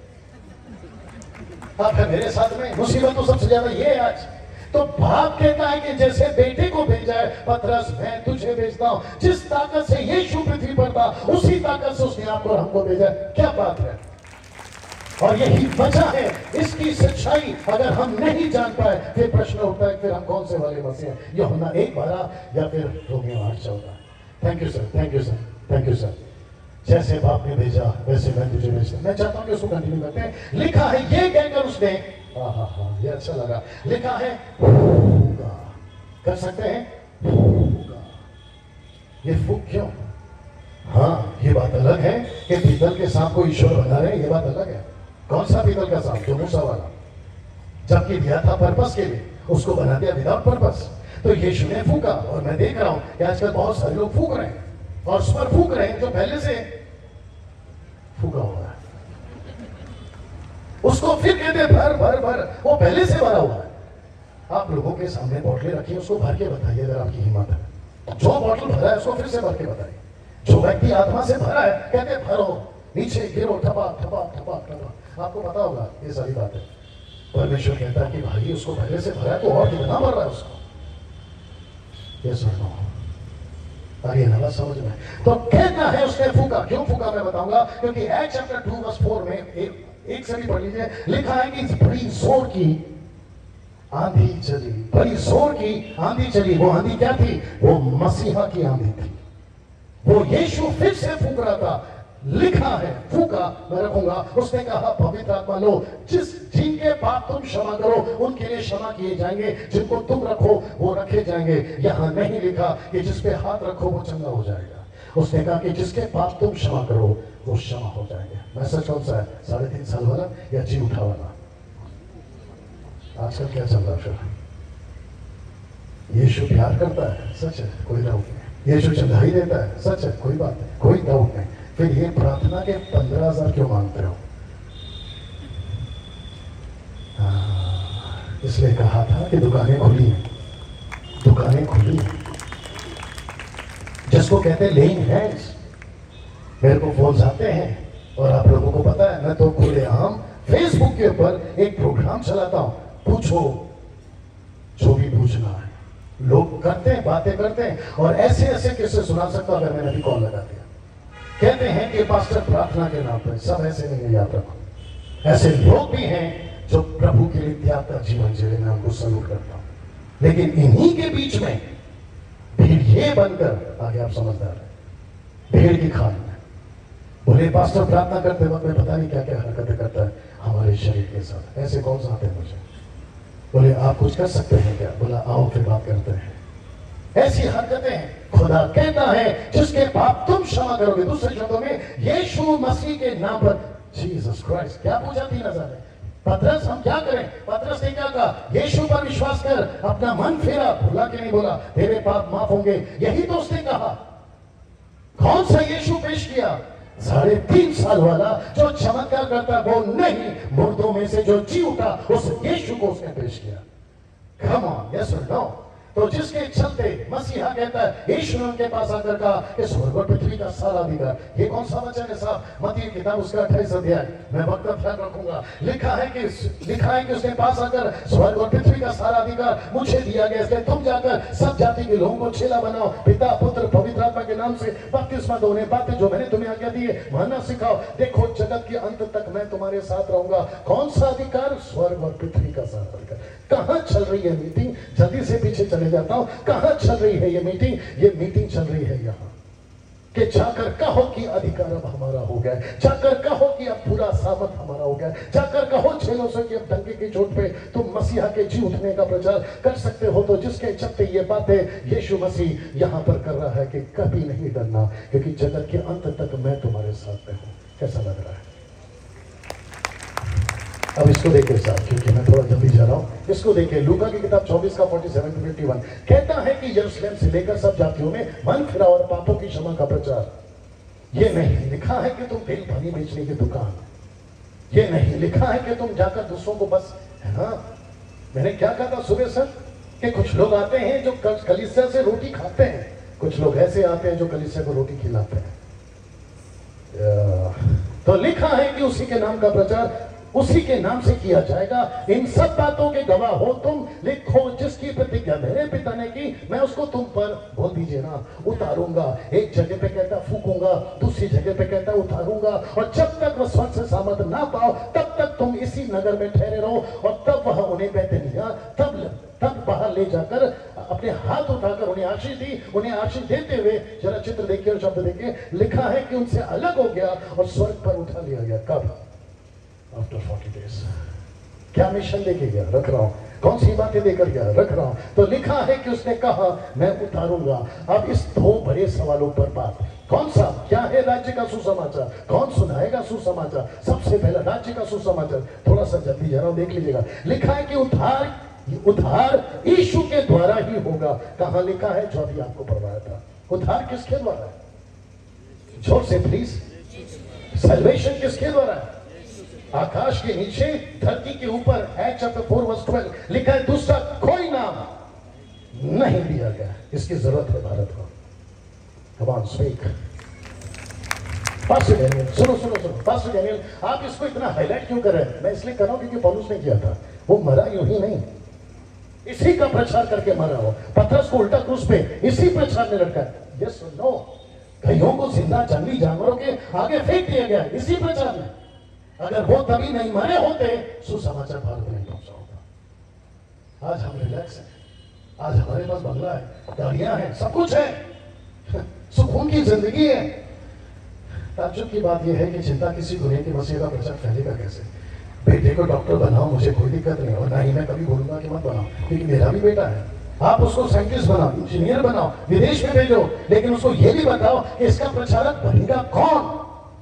आप है मेरे साथ में। मुसीबत तो सबसे ज्यादा ये है आज। तो बाप कहता है कि जैसे बेटे को भेजा है, पतरस मैं तुझे भेजता हूं। जिस ताकत से यीशु पृथ्वी पर था उसी ताकत से उसने आपको और हमको भेजा। क्या बात है! और यही वजह है, इसकी सच्चाई अगर हम नहीं जान पाए फिर प्रश्न उठता है फिर हम कौन से वाले मसीह हैं? यूहन्ना एक बारह या फिर रोमियो आठ चौदह। Thank you sir, thank you sir, thank you sir. जैसे बाप ने भेजा वैसे मैं तुझे भेजता। मैं चाहता हूं कि उसको कंटिन्यू करते हैं। लिखा है, ये कहकर उसने, हाँ हाँ हाँ ये अच्छा लगा, लिखा है फूका। कर सकते हैं फूका। ये फूक क्यों? हाँ, ये बात अलग है कि पीतल के सांप को ईश्वर बना रहे, ये बात अलग है। कौन सा पीतल का सांप? जो मूसा वाला, जबकि दिया था पर्पस के लिए, उसको बना दिया विदाउट पर्पस। तो यीशु ने फूका। और मैं देख रहा हूं कि आजकल बहुत सारे लोग फूक रहे हैं और उस पर फूक रहे हैं जो पहले से फूका हुआ है। उसको फिर कहते भर भर भर, वो पहले से भरा हुआ है। आप लोगों के सामने बोतलें रखिए, उसको भर के बताइए अगर आपकी हिम्मत है। जो बोतल भरा है उसको फिर से भर के बताइए। जो व्यक्ति आत्मा से भरा है कहते भरो, नीचे गिरो, ठपा ठपा ठपा ठपा। आपको पता होगा ये सारी बातें। परमेश्वर कहता है कि भाई उसको पहले से भरा है तो और कितना भर रहा है उसको। ये सुनो, आगे ना समझ में। तो कहता है उसने फूका। क्यों फूका मैं बताऊंगा, क्योंकि Act chapter two verse four में एक, एक से भी पढ़ लीजिए, लिखा है कि बड़ी जोर की आंधी चली। बड़ी जोर की आंधी चली। वो आंधी क्या थी? वो मसीहा की आंधी थी। वो यीशु फिर से फूक रहा था। लिखा है फूका, मैं रखूंगा। उसने कहा पवित्र आत्मा लो, जिस जिनके पाप तुम क्षमा करो उनके लिए क्षमा किए जाएंगे, जिनको तुम रखो वो रखे जाएंगे। यहां नहीं लिखा कि जिस पे हाथ रखो वो चंगा हो जाएगा। उसने कहा कि जिसके पाप तुम क्षमा करो वो क्षमा हो जाएंगे। मैसेज कौन सा है? साढ़े तीन साल वाला या जी उठा वाला? आजकल क्या चल रहा है? फिर यीशु प्यार करता है, सच है, कोई डाउट नहीं। यीशु चंगाई देता है, सच है, कोई बात नहीं, कोई डाउट नहीं। फिर ये प्रार्थना के पंद्रह हजार क्यों मांगते हो? इसलिए कहा था कि दुकानें खुली हैं, दुकानें खुली हैं, जिसको कहते हैं लेइंग हैंड्स। मेरे को फोन आते हैं और आप लोगों को पता है मैं तो खुलेआम फेसबुक के ऊपर एक प्रोग्राम चलाता हूं, पूछो जो भी पूछना है। लोग करते हैं, बातें करते हैं और ऐसे ऐसे किस्से सुना सकता हूं अगर मैंने अभी कॉल लगा दिया। कहते हैं कि पास्टर प्रार्थना के नाम पर, सब ऐसे नहीं है, याद रखो। ऐसे लोग भी हैं जो प्रभु के लिए त्याग का जीवन जी रहे, मैं उनको सलूट करता हूं। लेकिन इन्हीं के बीच में भीड़ ये बनकर, आगे आप समझदार हैं, भीड़ की खान में बोले पास्टर प्रार्थना करते वक्त में पता नहीं क्या क्या हरकतें करता है हमारे शरीर के साथ। ऐसे कौन सा आते हैं मुझे? बोले आप कुछ कर सकते हैं क्या? बोला आओ फिर बात करते हैं। ऐसी हरकतें खुदा कहता है जिसके पाप तुम क्षमा करोगे। दूसरे शब्दों में यीशु मसीह के नाम पर, जीसस क्राइस्ट। क्या पूछा तीन हजार है? पतरस हम क्या करें? पतरस ने क्या कहा? यीशु पर विश्वास कर, अपना मन फेरा। भूला कि नहीं बोला? तेरे पाप माफ होंगे, यही तो उसने कहा। कौन सा यीशु पेश किया? साढ़े तीन साल वाला जो चमत्कार करता वो नहीं, मुर्दों में से जो जी उठा उस यीशु को उसने पेश किया। कम ऑन, यस और नो। तो जिसके चलते मसीहा कहता है, यीशु ने उनके पास आकर कहा कि स्वर्ग और पृथ्वी का सारा अधिकार। ये कौन सा वचन है साहब? मत्ती की किताब उसका अट्ठाईस अध्याय, मैं वक्त का ख्याल रखूंगा। लिखा है कि लिखा है कि उसके पास आकर स्वर्ग और पृथ्वी का सारा अधिकार मुझे दिया गया, इसलिए तुम जाकर सब जाति के लोगों को चेला बनाओ, पिता पुत्र पवित्र आत्मा के नाम से बपतिस्मा दो, उन्हें बातें जो मैंने तुम्हें आज्ञा दी है मानना सिखाओ। देखो जगत के अंत तक मैं तुम्हारे साथ रहूंगा। कौन सा अधिकार? स्वर्ग और पृथ्वी का सारा अधिकार। कहां कहाँ चल रही है मीटिंग? जल्दी से पीछे चले जाता हूं। कहाँ चल रही है ये मीटिंग? ये मीटिंग चल रही है यहाँ कि जाकर कहो कि अधिकार अब हमारा हो गया, जाकर कहो कि अब पूरा सामर्थ हमारा हो गया, जाकर कहो छेलों से कि अब डंके की चोट पे तुम मसीहा के जी उठने का प्रचार कर सकते हो। तो जिसके चलते ये बातें यीशु मसीह यहाँ पर कर रहा है कि कभी नहीं डरना, क्योंकि जगत के अंत तक मैं तुम्हारे साथ में हूँ। कैसा लग रहा है? अब इसको देखे साथ, क्योंकि मैं थोड़ा जल्दी जा रहा हूँ। इसको देखे लूका की किताब चौबीस का सैंतालीस टू इक्यावन कहता है कि यरूशलेम से लेकर सब जातियों में मन फिरा और पापों की क्षमा का प्रचार। ये नहीं लिखा है कि तुम तेल पानी बेचने की दुकान, ये नहीं लिखा है कि तुम जाकर दूसरों को बस, है ना, मैंने क्या कहा था सुबह सर कि कुछ लोग आते हैं जो कलीसिया से रोटी खाते हैं, कुछ लोग ऐसे आते हैं जो कलीसिया को रोटी खिलाते हैं। तो लिखा है कि उसी के नाम का प्रचार उसी के नाम से किया जाएगा। इन सब बातों के गवाह हो तुम। लिखो जिसकी प्रतिज्ञा मेरे पिता ने की, मैं उसको तुम पर, बोल दीजिए ना, उतारूंगा। एक जगह पे कहता फूकूंगा, दूसरी जगह पे कहता उतारूंगा। और जब तक वह स्वर्ग से सामर्थ ना पाओ तब तक तुम इसी नगर में ठहरे रहो। और तब वह उन्हें बैतनिय्याह तब तब बाहर ले जाकर अपने हाथ उठाकर उन्हें आशीष दी। उन्हें आशीष देते हुए, जरा चित्र देखिए और शब्द देखिए, लिखा है कि उनसे अलग हो गया और स्वर्ग पर उठा लिया गया। कब? After forty days. क्या मिशन लेके गया? रख रहा हूं। कौन सी बातें देकर गया? रख रहा हूं। तो लिखा है कि उसने कहा मैं उतारूंगा। अब इस दो बड़े सवालों पर बात, कौन सा? क्या है राज्य का सुसमाचार? कौन सुनाएगा सुसमाचार? सबसे पहला राज्य का सुसमाचार। थोड़ा सा जल्दी जा रहा हूं, देख लीजिएगा। लिखा है कि उद्धार उद्धार यीशु के द्वारा ही होगा। कहां लिखा है? जो अभी आपको पढ़वाया था। उद्धार किसके द्वारा है? जोर से प्लीज। सैल्वेशन किसके द्वारा है? आकाश के नीचे धरती के ऊपर। Act chapter four verse twelve लिखा है दूसरा कोई नाम नहीं दिया गया। इसकी जरूरत है भारत को। Come on speak. Pastor Daniel, सुनो सुनो सुनो। पास्टर डैनियल, आप इसको इतना हाईलाइट क्यों कर रहे हैं? मैं इसलिए कर रहा हूं क्योंकि पौलुस ने किया था। वो मरा यूं ही नहीं, इसी का प्रचार करके मरा हो। पतरस को उल्टा क्रूस पे इसी प्रचार में लटका। Yes no? कईयों को जिंदा जंगली जानवरों के आगे फेंक दिया गया इसी प्रचार में। अगर वो तभी नहीं मरे होते, सुसमाचार भारत में नहीं पहुंचा होता। आज हम रिलैक्स हैं, आज हमारे पास बंगला है, गाड़ियां हैं, सब कुछ है, सुकून की जिंदगी है। ताज्जुब की बात यह है कि चिंता किसी को नहीं कि मसीह का प्रचार फैलेगा कैसे। बेटे को डॉक्टर बनाओ, मुझे कोई दिक्कत नहीं, और ना ही मैं कभी बोलूंगा कि मत बनाओ, क्योंकि मेरा भी बेटा है। आप उसको साइंटिस्ट बनाओ, इंजीनियर बनाओ, विदेश में भेजो, लेकिन उसको यह भी बताओ कि इसका प्रचारक बनेगा कौन।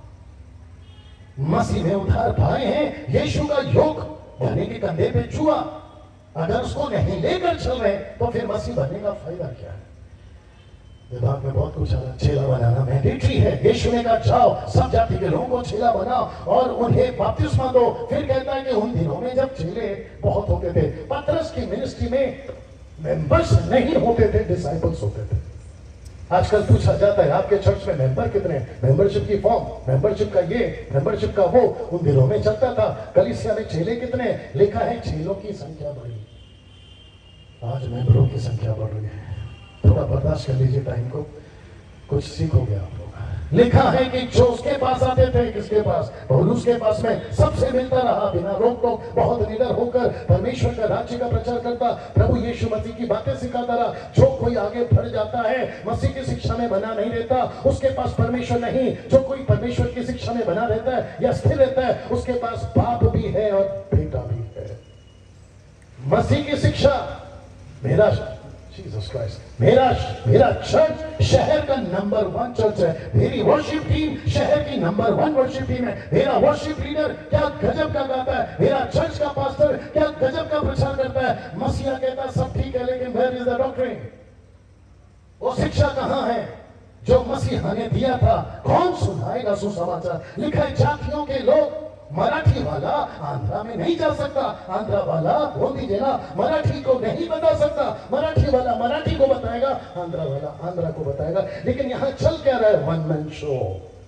मसीह में उद्धार पाए हैं, यीशु का योग धनी के कंधे पे छुआ, अगर उसको नहीं लेकर चल रहे तो फिर मसीह बनने का फायदा क्या है? दिमाग में बहुत कुछ आ रहा है। चेला बनाना मैंडेटरी है। यीशु ने कहा जाओ सब जाति के लोगों को चेला बनाओ और उन्हें बपतिस्मा दो। फिर कहता है कि उन दिनों में जब चेले बहुत होते थे, पतरस की मिनिस्ट्री में मेंबर्स नहीं होते थे, डिसाइपल्स होते थे। आजकल पूछा जाता है आपके चर्च में मेंबर कितने हैं? मेंबरशिप की फॉर्म, मेंबरशिप का ये, मेंबरशिप का वो। उन दिनों में चलता था। कलीसिया में चेले कितने? लिखा है चेलों की संख्या बढ़ी, आज मेंबरों की संख्या बढ़ रही है। थोड़ा बर्दाश्त कर लीजिए टाइम को, कुछ सीखोगे आप लोग। लिखा है कि जो उसके पास आते थे, किसके पास? पौलुस के पास में सबसे मिलता रहा, बिना रोक टोक, बहुत निडर होकर परमेश्वर का राज्य का प्रचार करता, प्रभु यीशु मसीह की बातें सिखाता रहा। जो कोई आगे बढ़ जाता है, मसीह की शिक्षा में बना नहीं रहता, उसके पास परमेश्वर नहीं। जो कोई परमेश्वर की शिक्षा में बना रहता है या स्थिर रहता है, उसके पास बाप भी है और बेटा भी है। मसीह की शिक्षा, मेरा जीसस क्राइस्ट, मेरा मेरा चर्च शहर का नंबर वन चर्च है। मेरी वर्शिप टीम शहर की नंबर वन वर्शिप टीम है। मेरा वर्शिप लीडर क्या गजब का गाता है। मेरा चर्च का पास्टर क्या गजब का प्रचार करता है। मसीहा कहता सब ठीक है, लेकिन वेयर इज द डॉक्ट्रिन? वो शिक्षा कहां है जो मसीहा ने दिया था? कौन सुनाएगा सुसमाचार? लिखा है जातियों के लोग, मराठी वाला आंध्रा में नहीं जा सकता, आंध्रा वाला बोल दीजिए ना मराठी को नहीं बता सकता, मराठी वाला मराठी को बताएगा, आंध्रा वाला आंध्रा को बताएगा। लेकिन यहां चल क्या रहा है? One man show,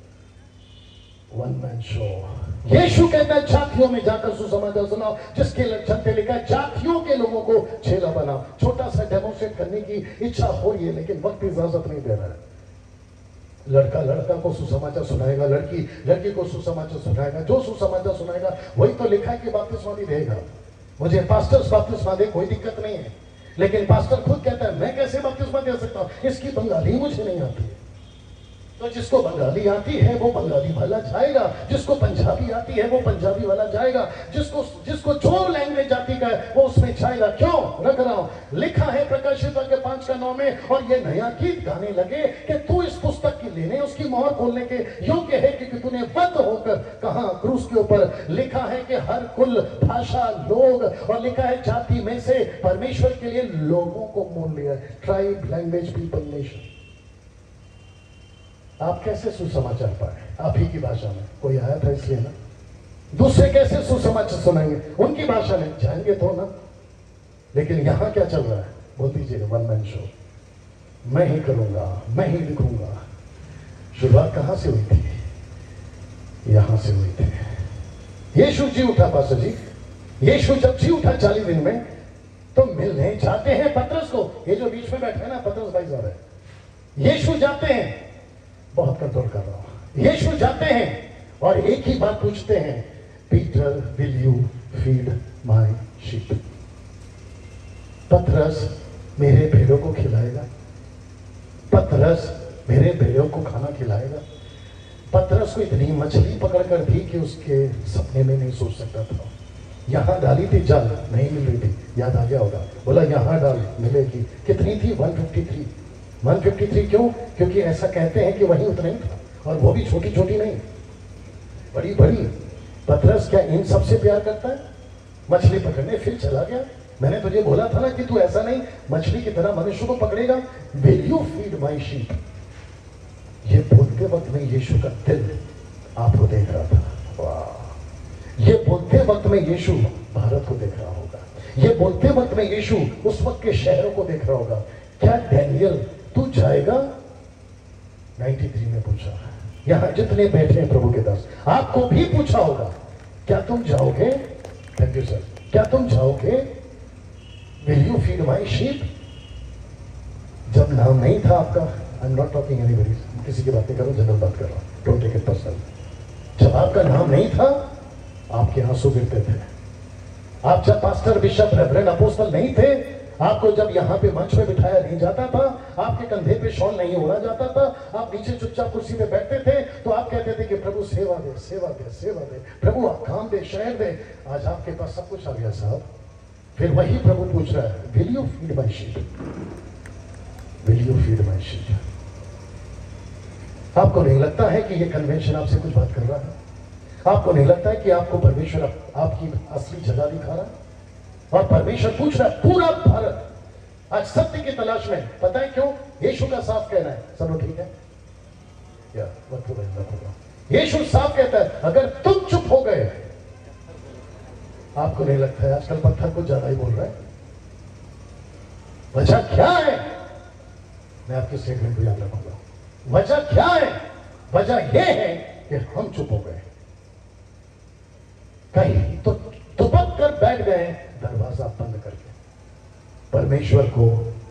one man show. यीशु कहता है जातियों में जाकर सुसमाचार सुनाओ। जिसके चलते लिखा है जातियों के लोगों को चेला बनाओ। छोटा सा डेमोन्स्ट्रेट करने की इच्छा हो रही है, लेकिन वक्त इजाजत नहीं दे रहा है। लड़का लड़का को सुसमाचार सुनाएगा, लड़की लड़की को सुसमाचार सुनाएगा। जो सुसमाचार सुनाएगा वही तो लिखा है कि बपतिस्मा भी देगा। मुझे पास्टर्स बपतिस्मा दे, कोई दिक्कत नहीं है, लेकिन पास्टर खुद कहता है मैं कैसे बपतिस्मा दे सकता हूं, इसकी बंगाली मुझे नहीं आती है। तो जिसको बंगाली आती है वो बंगाली वाला जाएगा, जिसको पंजाबी आती है वो पंजाबी वाला जाएगा, जिसको जिसको जो लैंग्वेज आती है वो उसमें जाएगा। क्यों रख रहा हूं? लिखा है प्रकाशित वाक्य पांच का नौ में, और ये नया गीत गाने लगे कि तू इस पुस्तक की लेने, उसकी मोहर खोलने के योग्य है, क्योंकि तूने वध होकर कहा क्रूस के ऊपर। लिखा है कि हर कुल, भाषा, लोग, और लिखा है जाति में से परमेश्वर के लिए लोगों को मोल लिया। Tribe, language, people, nation. आप कैसे सुसमाचार पाए? आप ही की भाषा में। कोई आया था इसलिए ना। दूसरे कैसे सुसमाचार सुनाएंगे? उनकी भाषा में जाएंगे तो ना। लेकिन यहां क्या चल रहा है? बोल दीजिएगा, वन मैन शो, मैं ही करूंगा, मैं ही लिखूंगा। शुरुआत कहां से हुई थी? यहां से हुई थी। यीशु जी उठा पास्टर जी, यीशु जब जी उठा चालीस दिन में, तो मिलने जाते हैं पतरस को। ये जो बीच में बैठे हैं ना, पतरस भाई साहब है। यीशु जाते हैं, बहुत कंट्रोल कर रहा हूं। यीशु जाते हैं और एक ही बात पूछते हैं, Peter will you feed my sheep? पतरस मेरे भेड़ों को खिलाएगा? पतरस मेरे भेड़ों को खाना खिलाएगा? पतरस को इतनी मछली पकड़ कर थी कि उसके सपने में नहीं सोच सकता था। यहां डाली थी, जाल नहीं मिल रही थी, याद आ गया होगा, बोला यहां डाल मिलेगी। कितनी थी? One fifty three. One fifty three क्यों? क्योंकि ऐसा कहते हैं कि वहीं उतना ही था, और वो भी छोटी छोटी नहीं, बड़ी बड़ी। पतरस क्या इन सबसे प्यार करता है? मछली पकड़ने फिर चला गया। मैंने तुझे बोला था ना कि तू ऐसा नहीं मछली की तरह मनुष्य को पकड़ेगा। Will you feed my sheep? ये बोलते वक्त में यीशु का दिल आपको देख रहा था। वाह! ये बोलते वक्त में यीशु भारत को देख रहा होगा। ये बोलते वक्त में यीशु उस वक्त के शहरों को देख रहा होगा। क्या डैनियल तू जाएगा? तिरानवे में पूछा। यहां जितने बैठे हैं प्रभु के दास, आपको भी पूछा होगा, क्या तुम जाओगे? Thank you sir. क्या तुम जाओगे? Will you feed my sheep? जब नाम नहीं था आपका, I am not talking anybody, किसी की बात नहीं कर रहा हूं, जनरल बात कर रहा हूं, डोंट टेक इट पर्सनल। जब आपका नाम नहीं था, आपके आंसू गिरते थे। आप जब पास्टर, बिशप, रेवरेंड, अपोस्टल नहीं थे, आपको जब यहाँ पे मंच पे बिठाया नहीं जाता था, आपके कंधे पे शॉल नहीं ओढ़ा जाता था, आप नीचे चुपचाप कुर्सी पे बैठते थे, तो आप कहते थे कि प्रभु सेवा दे, सेवा दे, सेवा दे, प्रभु आप काम दे, शहर दे। आज आपके पास सब कुछ आ गया साहब। फिर वही प्रभु पूछ रहा है, will you feed my sheep? Will you feed my sheep? आपको नहीं लगता है कि ये कन्वेंशन आपसे कुछ बात कर रहा है? आपको नहीं लगता है कि आपको परमेश्वर आपकी असली जगह दिखा रहा है? और परमेश्वर पूछ रहा है, पूरा भारत आज सत्य की तलाश में। पता है क्यों? यीशु का साफ कहना है। सब लोग ठीक है या मत होगा? यीशु साफ कहता है, अगर तुम चुप हो गए, आपको नहीं लगता है आजकल पत्थर कुछ ज्यादा ही बोल रहा है? वजह क्या है? मैं आपके स्टेटमेंट को याद रखूंगा। वजह क्या है? वजह यह है कि हम चुप हो गए, कहीं तो दुबक कर बैठ गए दरवाजा बंद करके। परमेश्वर को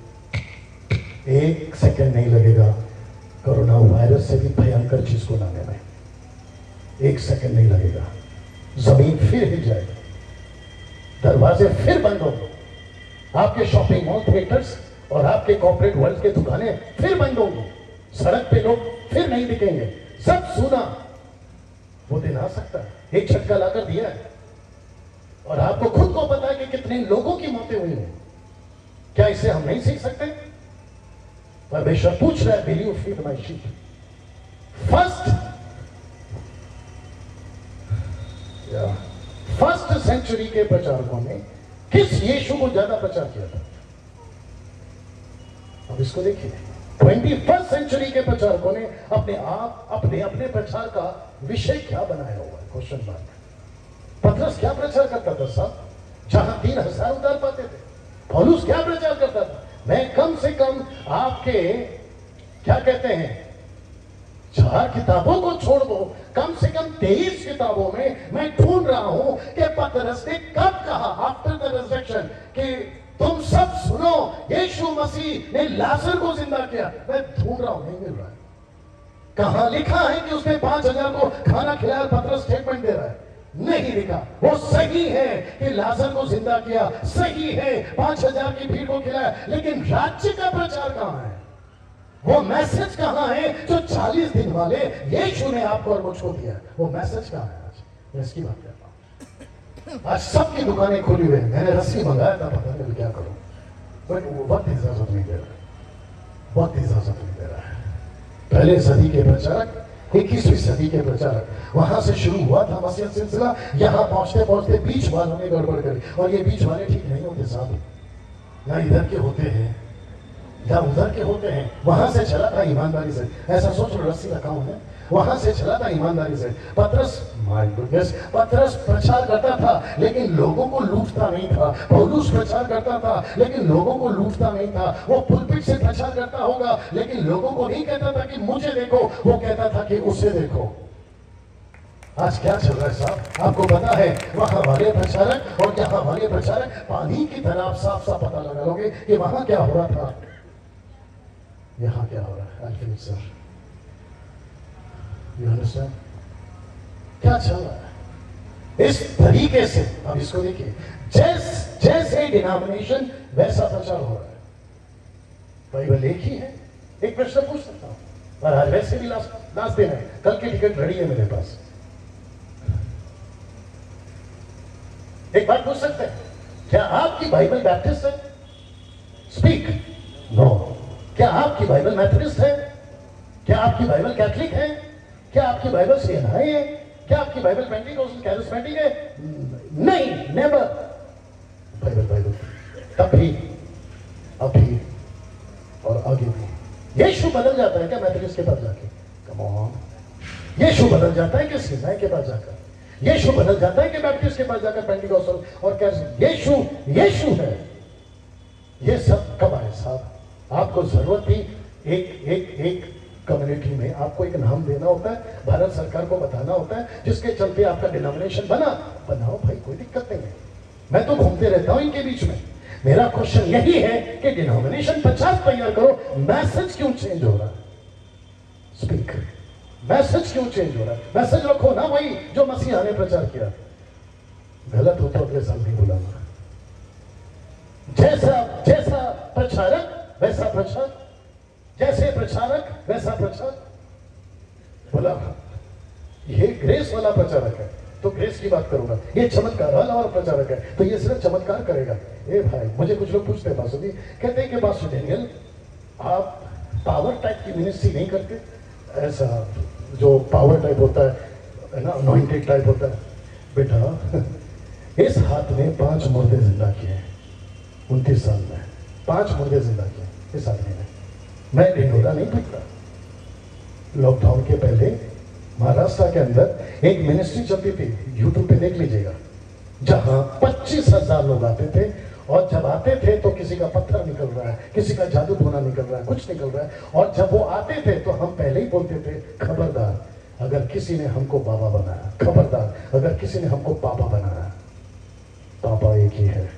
एक सेकंड नहीं लगेगा कोरोना वायरस से भी भयंकर चीज को लाने में। एक सेकंड नहीं लगेगा। जमीन फिर हिल जाएगी, दरवाजे फिर बंद होंगे, आपके शॉपिंग मॉल, थिएटर्स और आपके कॉर्पोरेट वर्ल्ड के दुकानें फिर बंद होंगी, सड़क पे लोग फिर नहीं दिखेंगे, सब सुना। वो दिन आ सकता है। एक झटका लाकर दिया है और आपको खुद को पता है कि कितने लोगों की मौतें हुई हैं। क्या इसे हम नहीं सीख सकते? परमेश्वर पूछ रहा है, will you feed my sheep? First या फर्स्ट सेंचुरी के प्रचारकों ने किस यीशु को ज्यादा प्रचार किया था? अब इसको देखिए, ट्वेंटी फर्स्ट सेंचुरी के प्रचारकों ने अपने आप अपने अपने प्रचार का विषय क्या बनाया हुआ है? Question mark. पतरस क्या प्रचार करता था साहब? जहां तीन हजार उतार पाते थे। पौलुस क्या प्रचार करता था? मैं कम से कम आपके क्या कहते हैं चार किताबों को छोड़ दो, कम से कम तेईस किताबों में मैं ढूंढ रहा हूं कि पतरस ने कब कहा आफ्टर द रिजरेक्शन कि तुम सब सुनो, यीशु मसीह ने लाजर को जिंदा किया। मैं ढूंढ रहा हूं, नहीं मिल रहा है। कहां लिखा है कि उसने पांच हजार को खाना खिलाया? पतरस स्टेटमेंट दे रहा है, नहीं लिखा। वो सही है कि लाजर को जिंदा किया, सही है पांच हजार की भीड़ को खिलाया, लेकिन राज्य का प्रचार कहां है? वो मैसेज कहां है जो चालीस दिन वाले यीशु ने आपको और मुझको दिया? वो मैसेज कहां है? आज मैं इसकी बात करता हूं। आज सबकी दुकानें खुली हुई है। मैंने रस्सी मंगाया था, पता नहीं क्या करूं, बट वो वक्त इजाजत नहीं दे रहा, वक्त इजाजत नहीं दे रहा है। पहले सदी के प्रचारक, इक्कीसवीं सदी के प्रचारक, वहां से शुरू हुआ था मसीह सिलसिला। यहां पहुंचते पहुंचते बीच वालों ने गड़बड़ करी, और ये बीच वाले ठीक नहीं होते साहब, ना इधर के होते हैं या उधर के होते हैं। वहां से चला था ईमानदारी से, ऐसा सोच लो रस्सी रखा हूं है, वहां से चला था ईमानदारी से। पतरस, माय गुडनेस, पतरस प्रचार करता था लेकिन लोगों को लूटता नहीं था। पौलुस प्रचार करता था लेकिन लोगों को लूटता नहीं था। वो पुलपिट से प्रचार करता होगा लेकिन लोगों को नहीं कहता था कि मुझे देखो, वो कहता था कि उसे देखो। आज क्या चल रहा है साहब, आपको पता है? वहां वाले प्रचारक और यहाँ वाले प्रचारक, पानी की तरह आप साफ साफ पता लगा लोगे कि वहां क्या हो रहा था, यहाँ क्या हो रहा है। अल्फिन सर, यू अंडरस्टैंड क्या चल रहा है? इस तरीके से अब इसको देखिए, जैस जैसे डिनोमिनेशन वैसा प्रचार हो रहा है। बाइबल एक ही है। एक प्रश्न पूछ सकता हूं, और आज वैसे भी लास्ट लास्ट दिन है, कल की टिकट रेडी है मेरे पास। एक बात पूछ सकते हैं, क्या आपकी बाइबल बैप्टिस्ट है? स्पीक। नो। क्या आपकी बाइबल मैथोडिस्ट है? क्या आपकी बाइबल कैथलिक है? क्या आपकी बाइबल सीएनआई है? क्या आपकी बाइबल पेंटिकोस्टल कैरिस्मेटिक है? नहीं, नेवर। बाइबल बाइबल तब भी, अभी और आगे भी। यीशु बदल जाता है क्या मैथोडिस्ट के पास जाके? Come on. यीशु बदल जाता है कि सीएनआई के पास जाकर? यीशु बदल जाता है कि बैप्टिस्ट के पास जाकर, पेंटिकोस्टल और कैरिस्मेटिक? यीशु यीशु है। ये सब कब आए साहब? आपको जरूरत थी एक एक एक कम्युनिटी में आपको एक नाम देना होता है, भारत सरकार को बताना होता है, जिसके चलते आपका डिनोमिनेशन बना। बनाओ भाई, कोई दिक्कत नहीं है। मैं तो घूमते रहता हूं इनके बीच में। मेरा क्वेश्चन यही है कि डिनोमिनेशन पचास तैयार करो, मैसेज क्यों चेंज हो रहा है? स्पीक। मैसेज क्यों चेंज हो रहा है? मैसेज रखो ना वही जो मसीहा ने प्रचार किया। गलत हो तो अगले साल नहीं बुलाना। जैसा जैसा प्रचारक वैसा प्रचार, जैसे प्रचारक वैसा प्रचार। बोला ये ग्रेस वाला प्रचारक है तो ग्रेस की बात करूंगा, ये चमत्कार वाला और प्रचारक है तो ये सिर्फ चमत्कार करेगा। ए भाई, मुझे कुछ लोग पूछते हैं बासुदी, कहते हैं कि बासु डेनियल आप पावर टाइप की मिनिस्ट्री नहीं करते? ऐसा जो पावर टाइप होता है ना, अनॉइंटेड टाइप होता है। बेटा, इस हाथ ने पांच मुर्दे जिंदा किए उनतीस साल में, पांच मुर्दे जिंदा किए इस आदमी ने। मैं ढिंढोरा नहीं पीटता। लॉकडाउन के पहले महाराष्ट्र के अंदर एक मिनिस्ट्री चलती थी, यूट्यूब पे देख लीजिएगा, जहां पच्चीस हजार लोग आते थे, और जब आते थे तो किसी का पत्थर निकल रहा है, किसी का जादू टोना निकल रहा है, कुछ निकल रहा है। और जब वो आते थे तो हम पहले ही बोलते थे, खबरदार अगर किसी ने हमको बाबा बनाया, खबरदार अगर किसी ने हमको पापा बनाया। पापा एक ही है,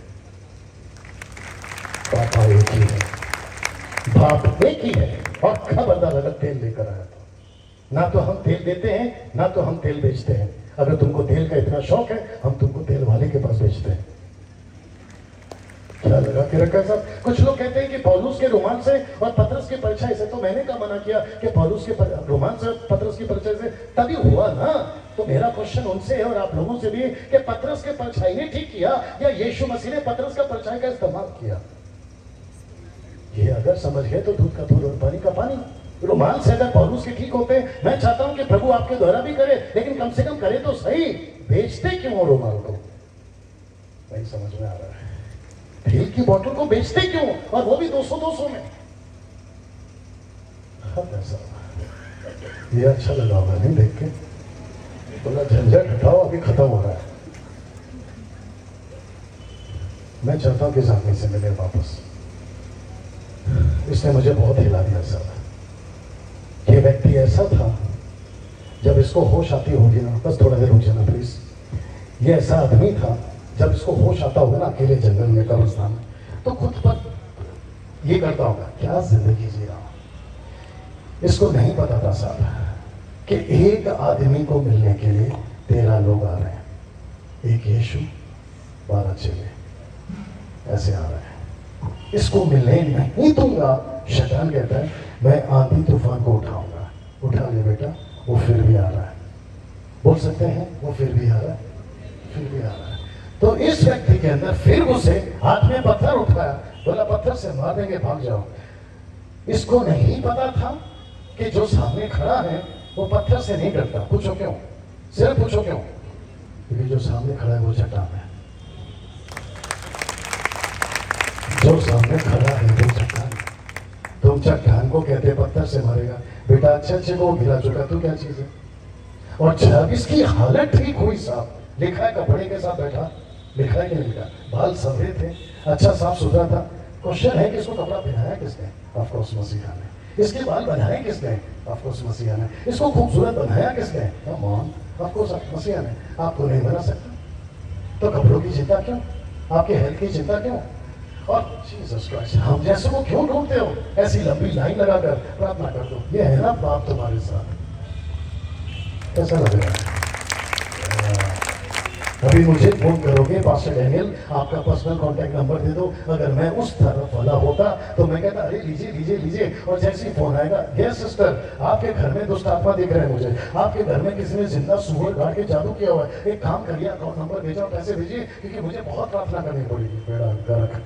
पापा एक ही है, बाप एक ही है। और खबरदार अगर तेल लेकर आया तो, ना तो हम तेल देते हैं ना तो हम तेल बेचते हैं। अगर तुमको तेल का इतना शौक है, हम तुमको तेल वाले के पास बेचते हैं। क्या लगा के रखा साहब? कुछ लोग कहते हैं कि पौलुस के रोमान से और पतरस के परिचय से, तो मैंने क्या मना किया कि पौलुस के रोमान से पतरस के परिचय से तभी हुआ ना। तो मेरा क्वेश्चन उनसे है और आप लोगों से भी कि पतरस के परिचय ने ठीक किया या यीशु मसीह ने पतरस का परिचय का इस्तेमाल किया? ये अगर समझ गए तो दूध का दूध और पानी का पानी। रोमान से अगर पौलुस के ठीक होते हैं, मैं चाहता हूं कि प्रभु आपके द्वारा भी करे, लेकिन कम से कम करे तो सही। बेचते क्यों हो रोमान को? नहीं समझ में आ रहा है। तेल की बोतल को बेचते क्यों, और वो भी दो सौ दो सौ में? ये अच्छा लगा होगा नहीं देख के? बोला झंझट हटाओ, अभी खत्म हो रहा है। मैं चाहता हूं कि इस आदमी से मिले वापस। इसने मुझे बहुत हिला दिया साहब। ये व्यक्ति ऐसा था, जब इसको होश आती होगी ना, बस थोड़ा देर रुक जाना प्लीज। ये ऐसा आदमी था, जब इसको होश आता होगा ना अकेले जंगल में, कब्रिस्तान में, तो खुद पर ये करता होगा, क्या जिंदगी जी रहा हूं। इसको नहीं पता था साहब कि एक आदमी को मिलने के लिए तेरह लोग आ रहे हैं। एक यीशु, बारह चेले, ऐसे आ रहे हैं। इसको मिलने नहीं दूंगा। शैतान कहता है मैं आंधी तूफान को उठाऊंगा। उठा ले बेटा, वो फिर भी आ रहा है। बोल सकते हैं वो फिर भी आ रहा है, फिर भी आ रहा है। तो इस व्यक्ति के अंदर फिर उसे हाथ में पत्थर उठाया, बोला पत्थर से मार देंगे, भाग जाओ। इसको नहीं पता था कि जो सामने खड़ा है वो पत्थर से नहीं डरता। पूछो क्यों? सिर्फ पूछो क्यों? क्योंकि जो सामने खड़ा है वो चट्टान है। जो सामने खड़ा है वो चट्टान। तुम चट्टान को कहते पत्थर से मारेगा, बेटा अच्छे अच्छे को गिरा चुका, तू क्या चीज है? और जब इसकी हालत ठीक हुई, साहब लिखा है कपड़े के साथ बैठा, लिखा है कि नहीं लिखा? बाल सफेद थे, अच्छा साफ सुथरा था। क्वेश्चन है कि इसको कपड़ा पहनाया किसने? ऑफ कोर्स मसीहा ने। इसके बाल बनाए किसने? ऑफ कोर्स मसीहा ने। इसको खूबसूरत बनाया किसने? कम ऑन, ऑफ कोर्स मसीहा ने। आपको नहीं बना सकता तो कपड़ों की चिंता क्यों? आपके हेल्थ की चिंता क्यों? और जीसस क्राइस्ट, हम जैसे को क्यों ढूंढते हो? ऐसी लंबी लाइन लगाकर प्रार्थना कर दो, ये है ना बाप तुम्हारे साथ। कैसा लग रहा है? अभी मुझे फोन करोगे, पास्टर डैनियल आपका पर्सनल कांटेक्ट नंबर दे दो। अगर मैं उस तरफ वाला होता तो मैं कहता अरे लीजिए लीजिए लीजिए। और जैसे ही फोन आएगा, यस सिस्टर आपके घर में दुष्ट आत्मा दिख रहे हैं मुझे, आपके घर में किसी ने जिंदा सूअर गाड़ के जादू किया हुआ है, एक काम करिए अकाउंट नंबर भेजा, पैसे भेजिए, क्योंकि मुझे बहुत प्रार्थना करनी पड़ेगी। बेड़ा गर्क,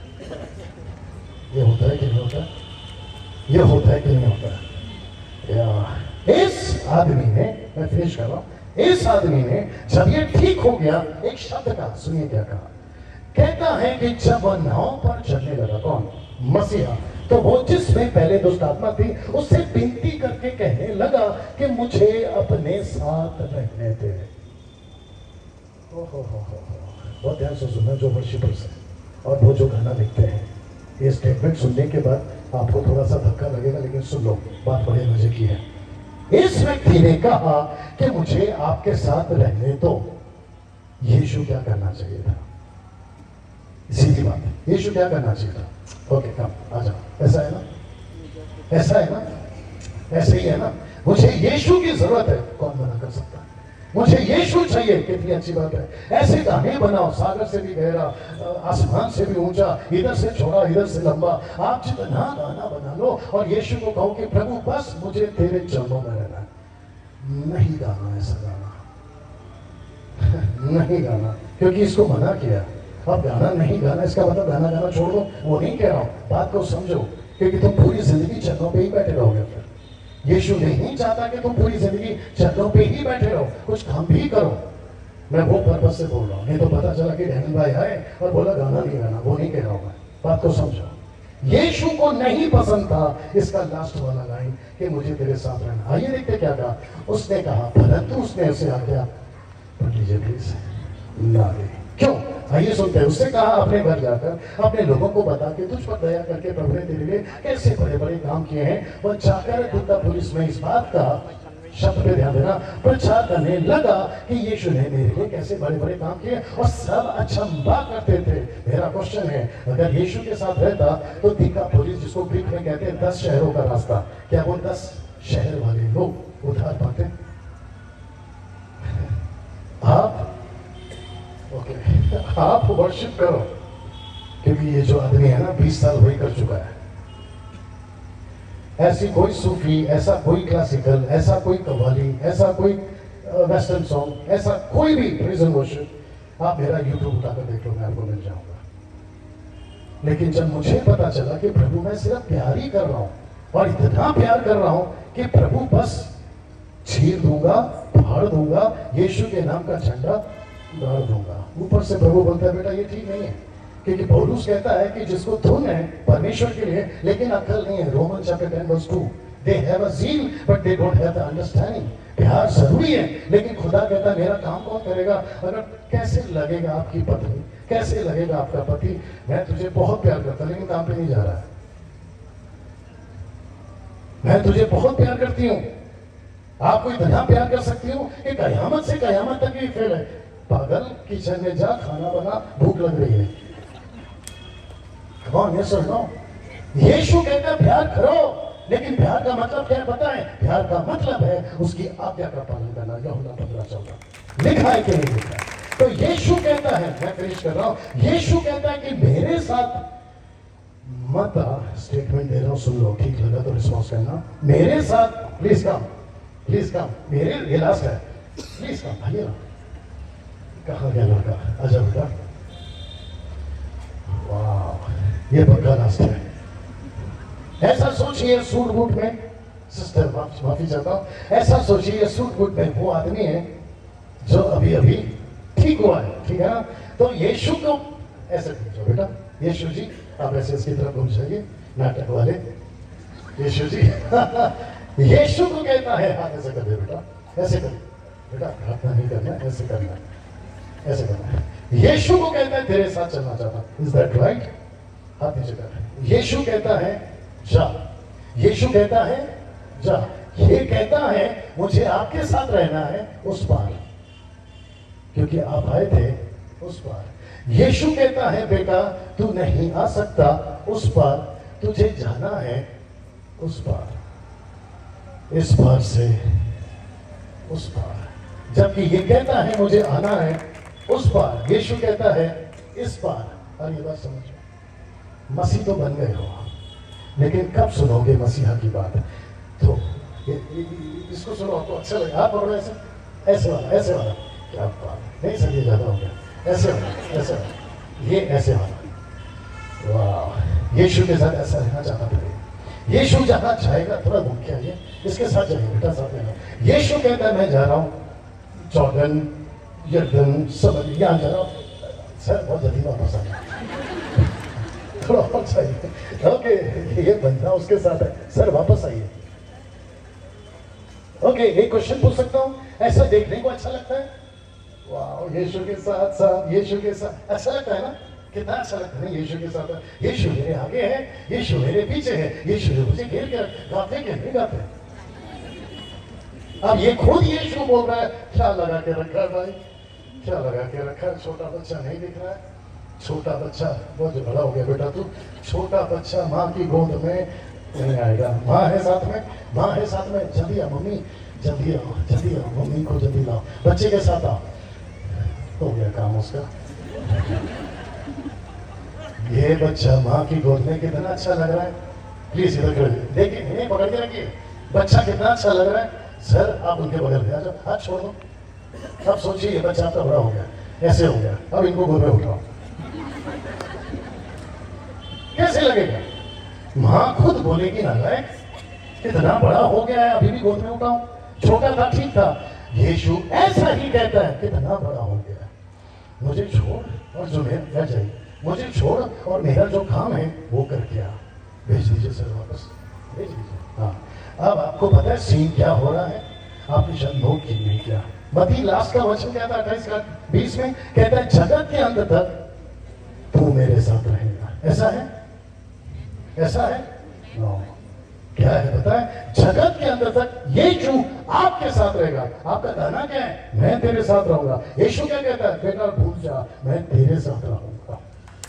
ये होता है कि नहीं होता? ये होता है कि नहीं होता? या इस आदमी ने, मैं फिनिश कर रहा हूं, इस आदमी ने जब ये ठीक हो गया, एक शब्द कहा, सुनिए क्या कहा। कहता है कि जब वह नाव पर चलने लगा, कौन? मसीहा, तो वो जिसमें पहले दुष्ट आत्मा थी उससे विनती करके कहने लगा कि मुझे अपने साथ रहने दे। ओ हो हो हो, बहुत ध्यान से सुनना जो वर्शिपर्स है और वो जो गाना लिखते हैं। ये स्टेटमेंट सुनने के बाद आपको थोड़ा सा धक्का लगेगा, लेकिन सुन लो, बात बड़े मजे की है। इस व्यक्ति ने कहा कि मुझे आपके साथ रहने दो। यीशु क्या करना चाहिए था? सीधी बात है, यीशु क्या करना चाहिए था? ओके कम आ जाओ। ऐसा है ना? ऐसा है ना? ऐसे ही है ना? मुझे यीशु की जरूरत है, कौन मना कर सकता है? मुझे यीशु चाहिए, कितनी अच्छी बात है। ऐसे गाने बनाओ, सागर से भी गहरा, आसमान से भी ऊंचा, इधर से छोड़ा इधर से लंबा, आप जितना गाना बना लो और यीशु को कहो कि प्रभु बस मुझे तेरे चरणों में रहना है। नहीं गाना ऐसा गाना नहीं गाना, क्योंकि इसको मना किया। अब गाना नहीं गाना, इसका मतलब गाना गाना छोड़ दो, वो नहीं कह रहा हूं, बात को समझो, क्योंकि तुम पूरी जिंदगी चरणों पे ही बैठे रहोगे। फिर यीशु नहीं चाहता कि तुम पूरी जिंदगी चरणों पे ही बैठे रहो, कुछ काम भी करो। मैं वो पर्पस से बोल रहा हूँ, नहीं तो पता चला कि डैनियल भाई आए और बोला गाना नहीं गाना, वो नहीं कह रहा हूँ मैं, बात को समझो। यीशु को नहीं पसंद था इसका लास्ट वाला लाइन कि मुझे तेरे साथ रहना। आइए देखते क्या कहा उसने। कहा परंतु उसने उसे आज्ञा, पढ़ लीजिए प्लीज, ना दे। क्यों? आइए सुनते हैं। उससे कहा अपने घर जाकर अपने लोगों को बता के तुझ पर दया करके प्रभु ने तेरे लिए कैसे बड़े बड़े काम किए हैं। वह जाकर दिकापुलिस में इस बात का, शब्द पे ध्यान देना, प्रचार करने लगा कि यीशु ने मेरे लिए कैसे बड़े बड़े काम किए, और सब अचंभा करते थे। मेरा क्वेश्चन है, अगर यीशु के साथ रहता तो दिकापुलिस, जिसको ग्रीक में कहते हैं दस शहरों का रास्ता, क्या वो दस शहर वाले लोग उधार पाते? आप ओके okay. आप वर्शिप करो, क्योंकि ये जो आदमी है ना बीस साल वही कर चुका है। ऐसी कोई सूफी, ऐसा कोई क्लासिकल, ऐसा कोई कव्वाली, ऐसा कोई वेस्टर्न सॉन्ग, ऐसा कोई भी प्रेज एंड वर्शिप आप मेरा यूट्यूब उठाकर देख लो, मैं आपको मिल जाऊंगा। लेकिन जब मुझे पता चला कि प्रभु मैं सिर्फ प्यार ही कर रहा हूं, और इतना प्यार कर रहा हूं कि प्रभु बस चीर दूंगा, फाड़ दूंगा, यीशु के नाम का झंडा गाड़ दूंगा। ऊपर से प्रभु बोलता है बेटा ये ठीक नहीं है, क्योंकि पौलुस कहता है कि जिसको धुन है परमेश्वर के लिए लेकिन अक्ल नहीं है। Roman chapter ten verse two, they have a zeal but they don't have the understanding. प्यार जरूरी है, लेकिन खुदा कहता है मेरा काम कौन करेगा? अगर कैसे लगेगा आपकी पत्नी, कैसे लगेगा आपका पति, मैं तुझे बहुत प्यार करता लेकिन काम पे नहीं जा रहा है, मैं तुझे बहुत प्यार करती हूँ, आपको इतना प्यार कर सकती हूँ कि कयामत से कयामत तक ही फेल है। पागल, किचन में जा, खाना बना, भूख लग रही है। कौन ये सुनो? यीशु कहता है प्यार करो, लेकिन प्यार का मतलब क्या पता है? प्यार का मतलब है उसकी आज्ञा का पालन करना। यूहन्ना पंद्रह चौदह लिखा है कि नहीं लिखा? तो यीशु कहता है, मैं फिनिश कर रहा हूं, यीशु कहता है कि मेरे साथ मत स्टेटमेंट दे रहा हूं, सुन लो, ठीक लगा तो रिस्पॉन्स करना। मेरे साथ प्लीज कम, प्लीज कम, मेरे ये लास्ट है, प्लीज कम भाई। कहाँ गया लड़का, आजा बेटा। वाह, ये पक्का लास्ट है। ऐसा सोचिए सूट बूट में, सिस्टर माफी चाहता हूं, ऐसा सोचिए सूट बूट में वो आदमी है जो अभी अभी ठीक हुआ है, ठीक है ना? तो यीशु को ऐसे पूछो बेटा, यीशु जी आप ऐसे इसकी तरफ घूम जाइए, नाटक वाले यीशु जी। यीशु को कहता है हाथ ऐसे कर दे बेटा, ऐसे कर बेटा, हाथ नहीं करना, ऐसे करना, ऐसे करना। यीशु को कहता है तेरे साथ चलना चाहता, इज दैट राइट? हाथ नीचे कर। यीशु कहता है जा, यीशु कहता है जा, ये कहता है मुझे आपके साथ रहना है उस पार, क्योंकि आप आए थे उस पार। यीशु कहता है बेटा तू नहीं आ सकता उस पार, तुझे जाना है उस पार, इस पार से उस पार। जबकि ये कहता है मुझे आना है उस पार, यीशु कहता है इस पार। और ये बात समझो, मसीह तो बन गए हो, लेकिन कब सुनोगे मसीहा की बात? तो ये, ये, इसको सुनो, आपको अच्छा लगे, आप पढ़ो ऐसे, ऐसे वाला, ऐसे वाला, क्या बात नहीं सर, ये ज्यादा हो गया, ऐसे वाला, ऐसे वाला, ये ऐसे वाला। वाह, यीशु के साथ ऐसा रहना चाहता था। यीशु जहां जाएगा, थोड़ा घूम के आइए, इसके साथ जाइए बेटा, साथ में। यीशु कहता है मैं जा रहा हूँ जॉर्डन, यर्दन, सब यहाँ जा रहा हूँ। सर बहुत जल्दी वापस आ गया, थोड़ा और चाहिए। ओके, ये बंदा उसके साथ है, सर वापस आइए। ओके, एक क्वेश्चन पूछ सकता हूँ, ऐसा देखने को अच्छा लगता है? वाह, यीशु के साथ साथ, यीशु के साथ अच्छा लगता है ना? कितना अच्छा लगता है यीशु के साथ। यीशु मेरे आगे है, यीशु मेरे पीछे है, यीशु मुझे घेर के गाते के नहीं गाते। अब ये खुद यीशु बोल रहा है, क्या लगा के रखा है भाई, क्या लगा के रखा है? छोटा बच्चा नहीं दिख रहा है, छोटा बच्चा बहुत बड़ा हो गया बेटा तू, छोटा बच्चा माँ की गोद में नहीं आएगा। माँ है साथ में, माँ है साथ में, जल्दी आओ मम्मी, जल्दी आओ, जल्दी आओ, मम्मी को जल्दी लाओ, बच्चे के साथ आओ। हो गया काम उसका। ये बच्चा माँ की गोद में कितना अच्छा लग रहा है, प्लीज इधर कर देखिए, नहीं पकड़ के रखिए, बच्चा कितना अच्छा लग रहा है। सर आप उनके बगल में आ जाओ, हाथ छोड़ दो। अब सोचिए ये बच्चा आपका बड़ा हो गया, ऐसे हो गया, अब इनको गोद में उठाओ, कैसे लगेगा? माँ खुद बोलेगी ना, लाइक कितना बड़ा हो गया है, अभी भी गोद में उठाऊं, छोटा था ठीक था। यीशु ऐसा ही कहता है, कितना बड़ा हो गया, मुझे छोड़ और जो मेरा जाइए, मुझे छोड़ और मेरा जो काम है वो करके आ, भेज दीजिए सर वापस, भेज दीजिए। हाँ, अब आपको पता है सीन क्या हो रहा है, आपने शायद नोट की नहीं किया। मती लास्ट का वचन क्या था, अट्ठाईस का बीस में कहता है जगत के अंत तक तू मेरे साथ रहेगा। ऐसा है, ऐसा है? नो, क्या है पता है? जगत के अंत तक यीशु आपके साथ रहेगा। आपका कहना क्या है? मैं तेरे साथ रहूंगा। यीशु क्या कहता है? बेटा भूल जा, मैं तेरे साथ रहूंगा।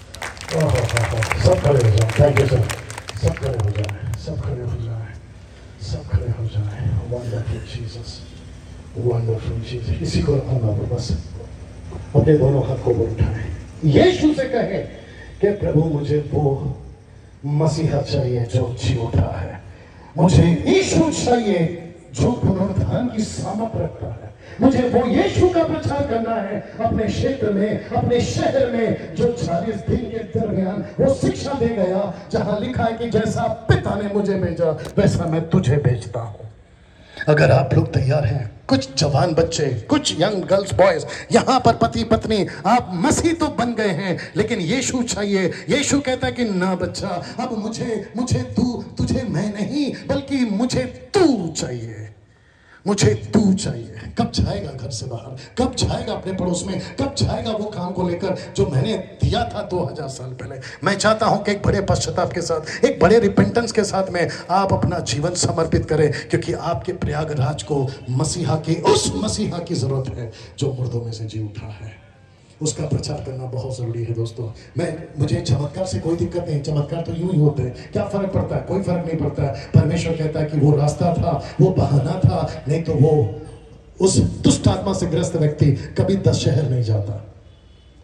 सब खड़े हो जाए, थैंक यू सर, सब खड़े हो जाए, सब खड़े हो जाए, सब खड़े हो जाए। Wonderful Jesus, wonderful Jesus. इसी को रखूंगा बस, अपने दोनों हाथ को उठाएं, यीशु से कहें कि प्रभु मुझे वो मसीहा चाहिए जो जी उठा है, मुझे यीशु चाहिए जो पुनरुत्थान की सामर्थ रखता है, मुझे वो यीशु का प्रचार करना है अपने क्षेत्र में, अपने शहर में, जो चालीस दिन के दरमियान वो शिक्षा दे गया, जहां लिखा है कि जैसा पिता ने मुझे भेजा वैसा मैं तुझे भेजता हूं। अगर आप लोग तैयार हैं, कुछ जवान बच्चे, कुछ यंग गर्ल्स बॉयज, यहाँ पर पति पत्नी, आप मसीह तो बन गए हैं लेकिन यीशु चाहिए। यीशु कहता है कि ना बच्चा, अब मुझे मुझे तू, तुझे मैं नहीं बल्कि मुझे तू चाहिए, मुझे तू चाहिए। कब जाएगा घर से बाहर, कब जाएगा अपने पड़ोस में, कब जाएगा वो काम को लेकर जो मैंने दिया था दो हजार साल पहले। मैं चाहता हूं कि एक बड़े पश्चाताप के साथ, एक बड़े रिपेंटेंस के साथ में आप अपना जीवन समर्पित करें, क्योंकि आपके प्रयागराज को मसीहा की, उस मसीहा की जरूरत है जो मुर्दों में से जी उठा है। उसका प्रचार करना बहुत जरूरी है दोस्तों। मैं मुझे चमत्कार से कोई दिक्कत नहीं, चमत्कार तो यूं ही होते हैं, क्या फर्क पड़ता है? कोई फर्क नहीं पड़ता है। परमेश्वर कहता है कि वो रास्ता था, वो बहाना था, नहीं तो वो उस दुष्ट आत्मा से ग्रस्त व्यक्ति कभी दस शहर नहीं जाता।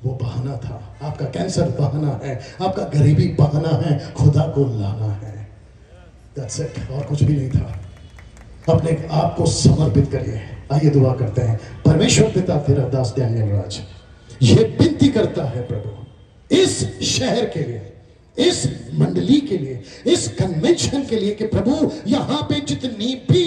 वो बहाना था। आपका कैंसर बहाना है, आपका गरीबी बहाना है, खुदा को लाना है। That's it, और कुछ भी नहीं था। अपने आप को समर्पित करिए। आइए दुआ करते हैं। परमेश्वर पिता, तेरा दास डैनियल राज ये विनती करता है प्रभु, इस शहर के लिए, इस मंडली के लिए, इस कन्वेंशन के लिए कि प्रभु यहाँ पे जितनी भी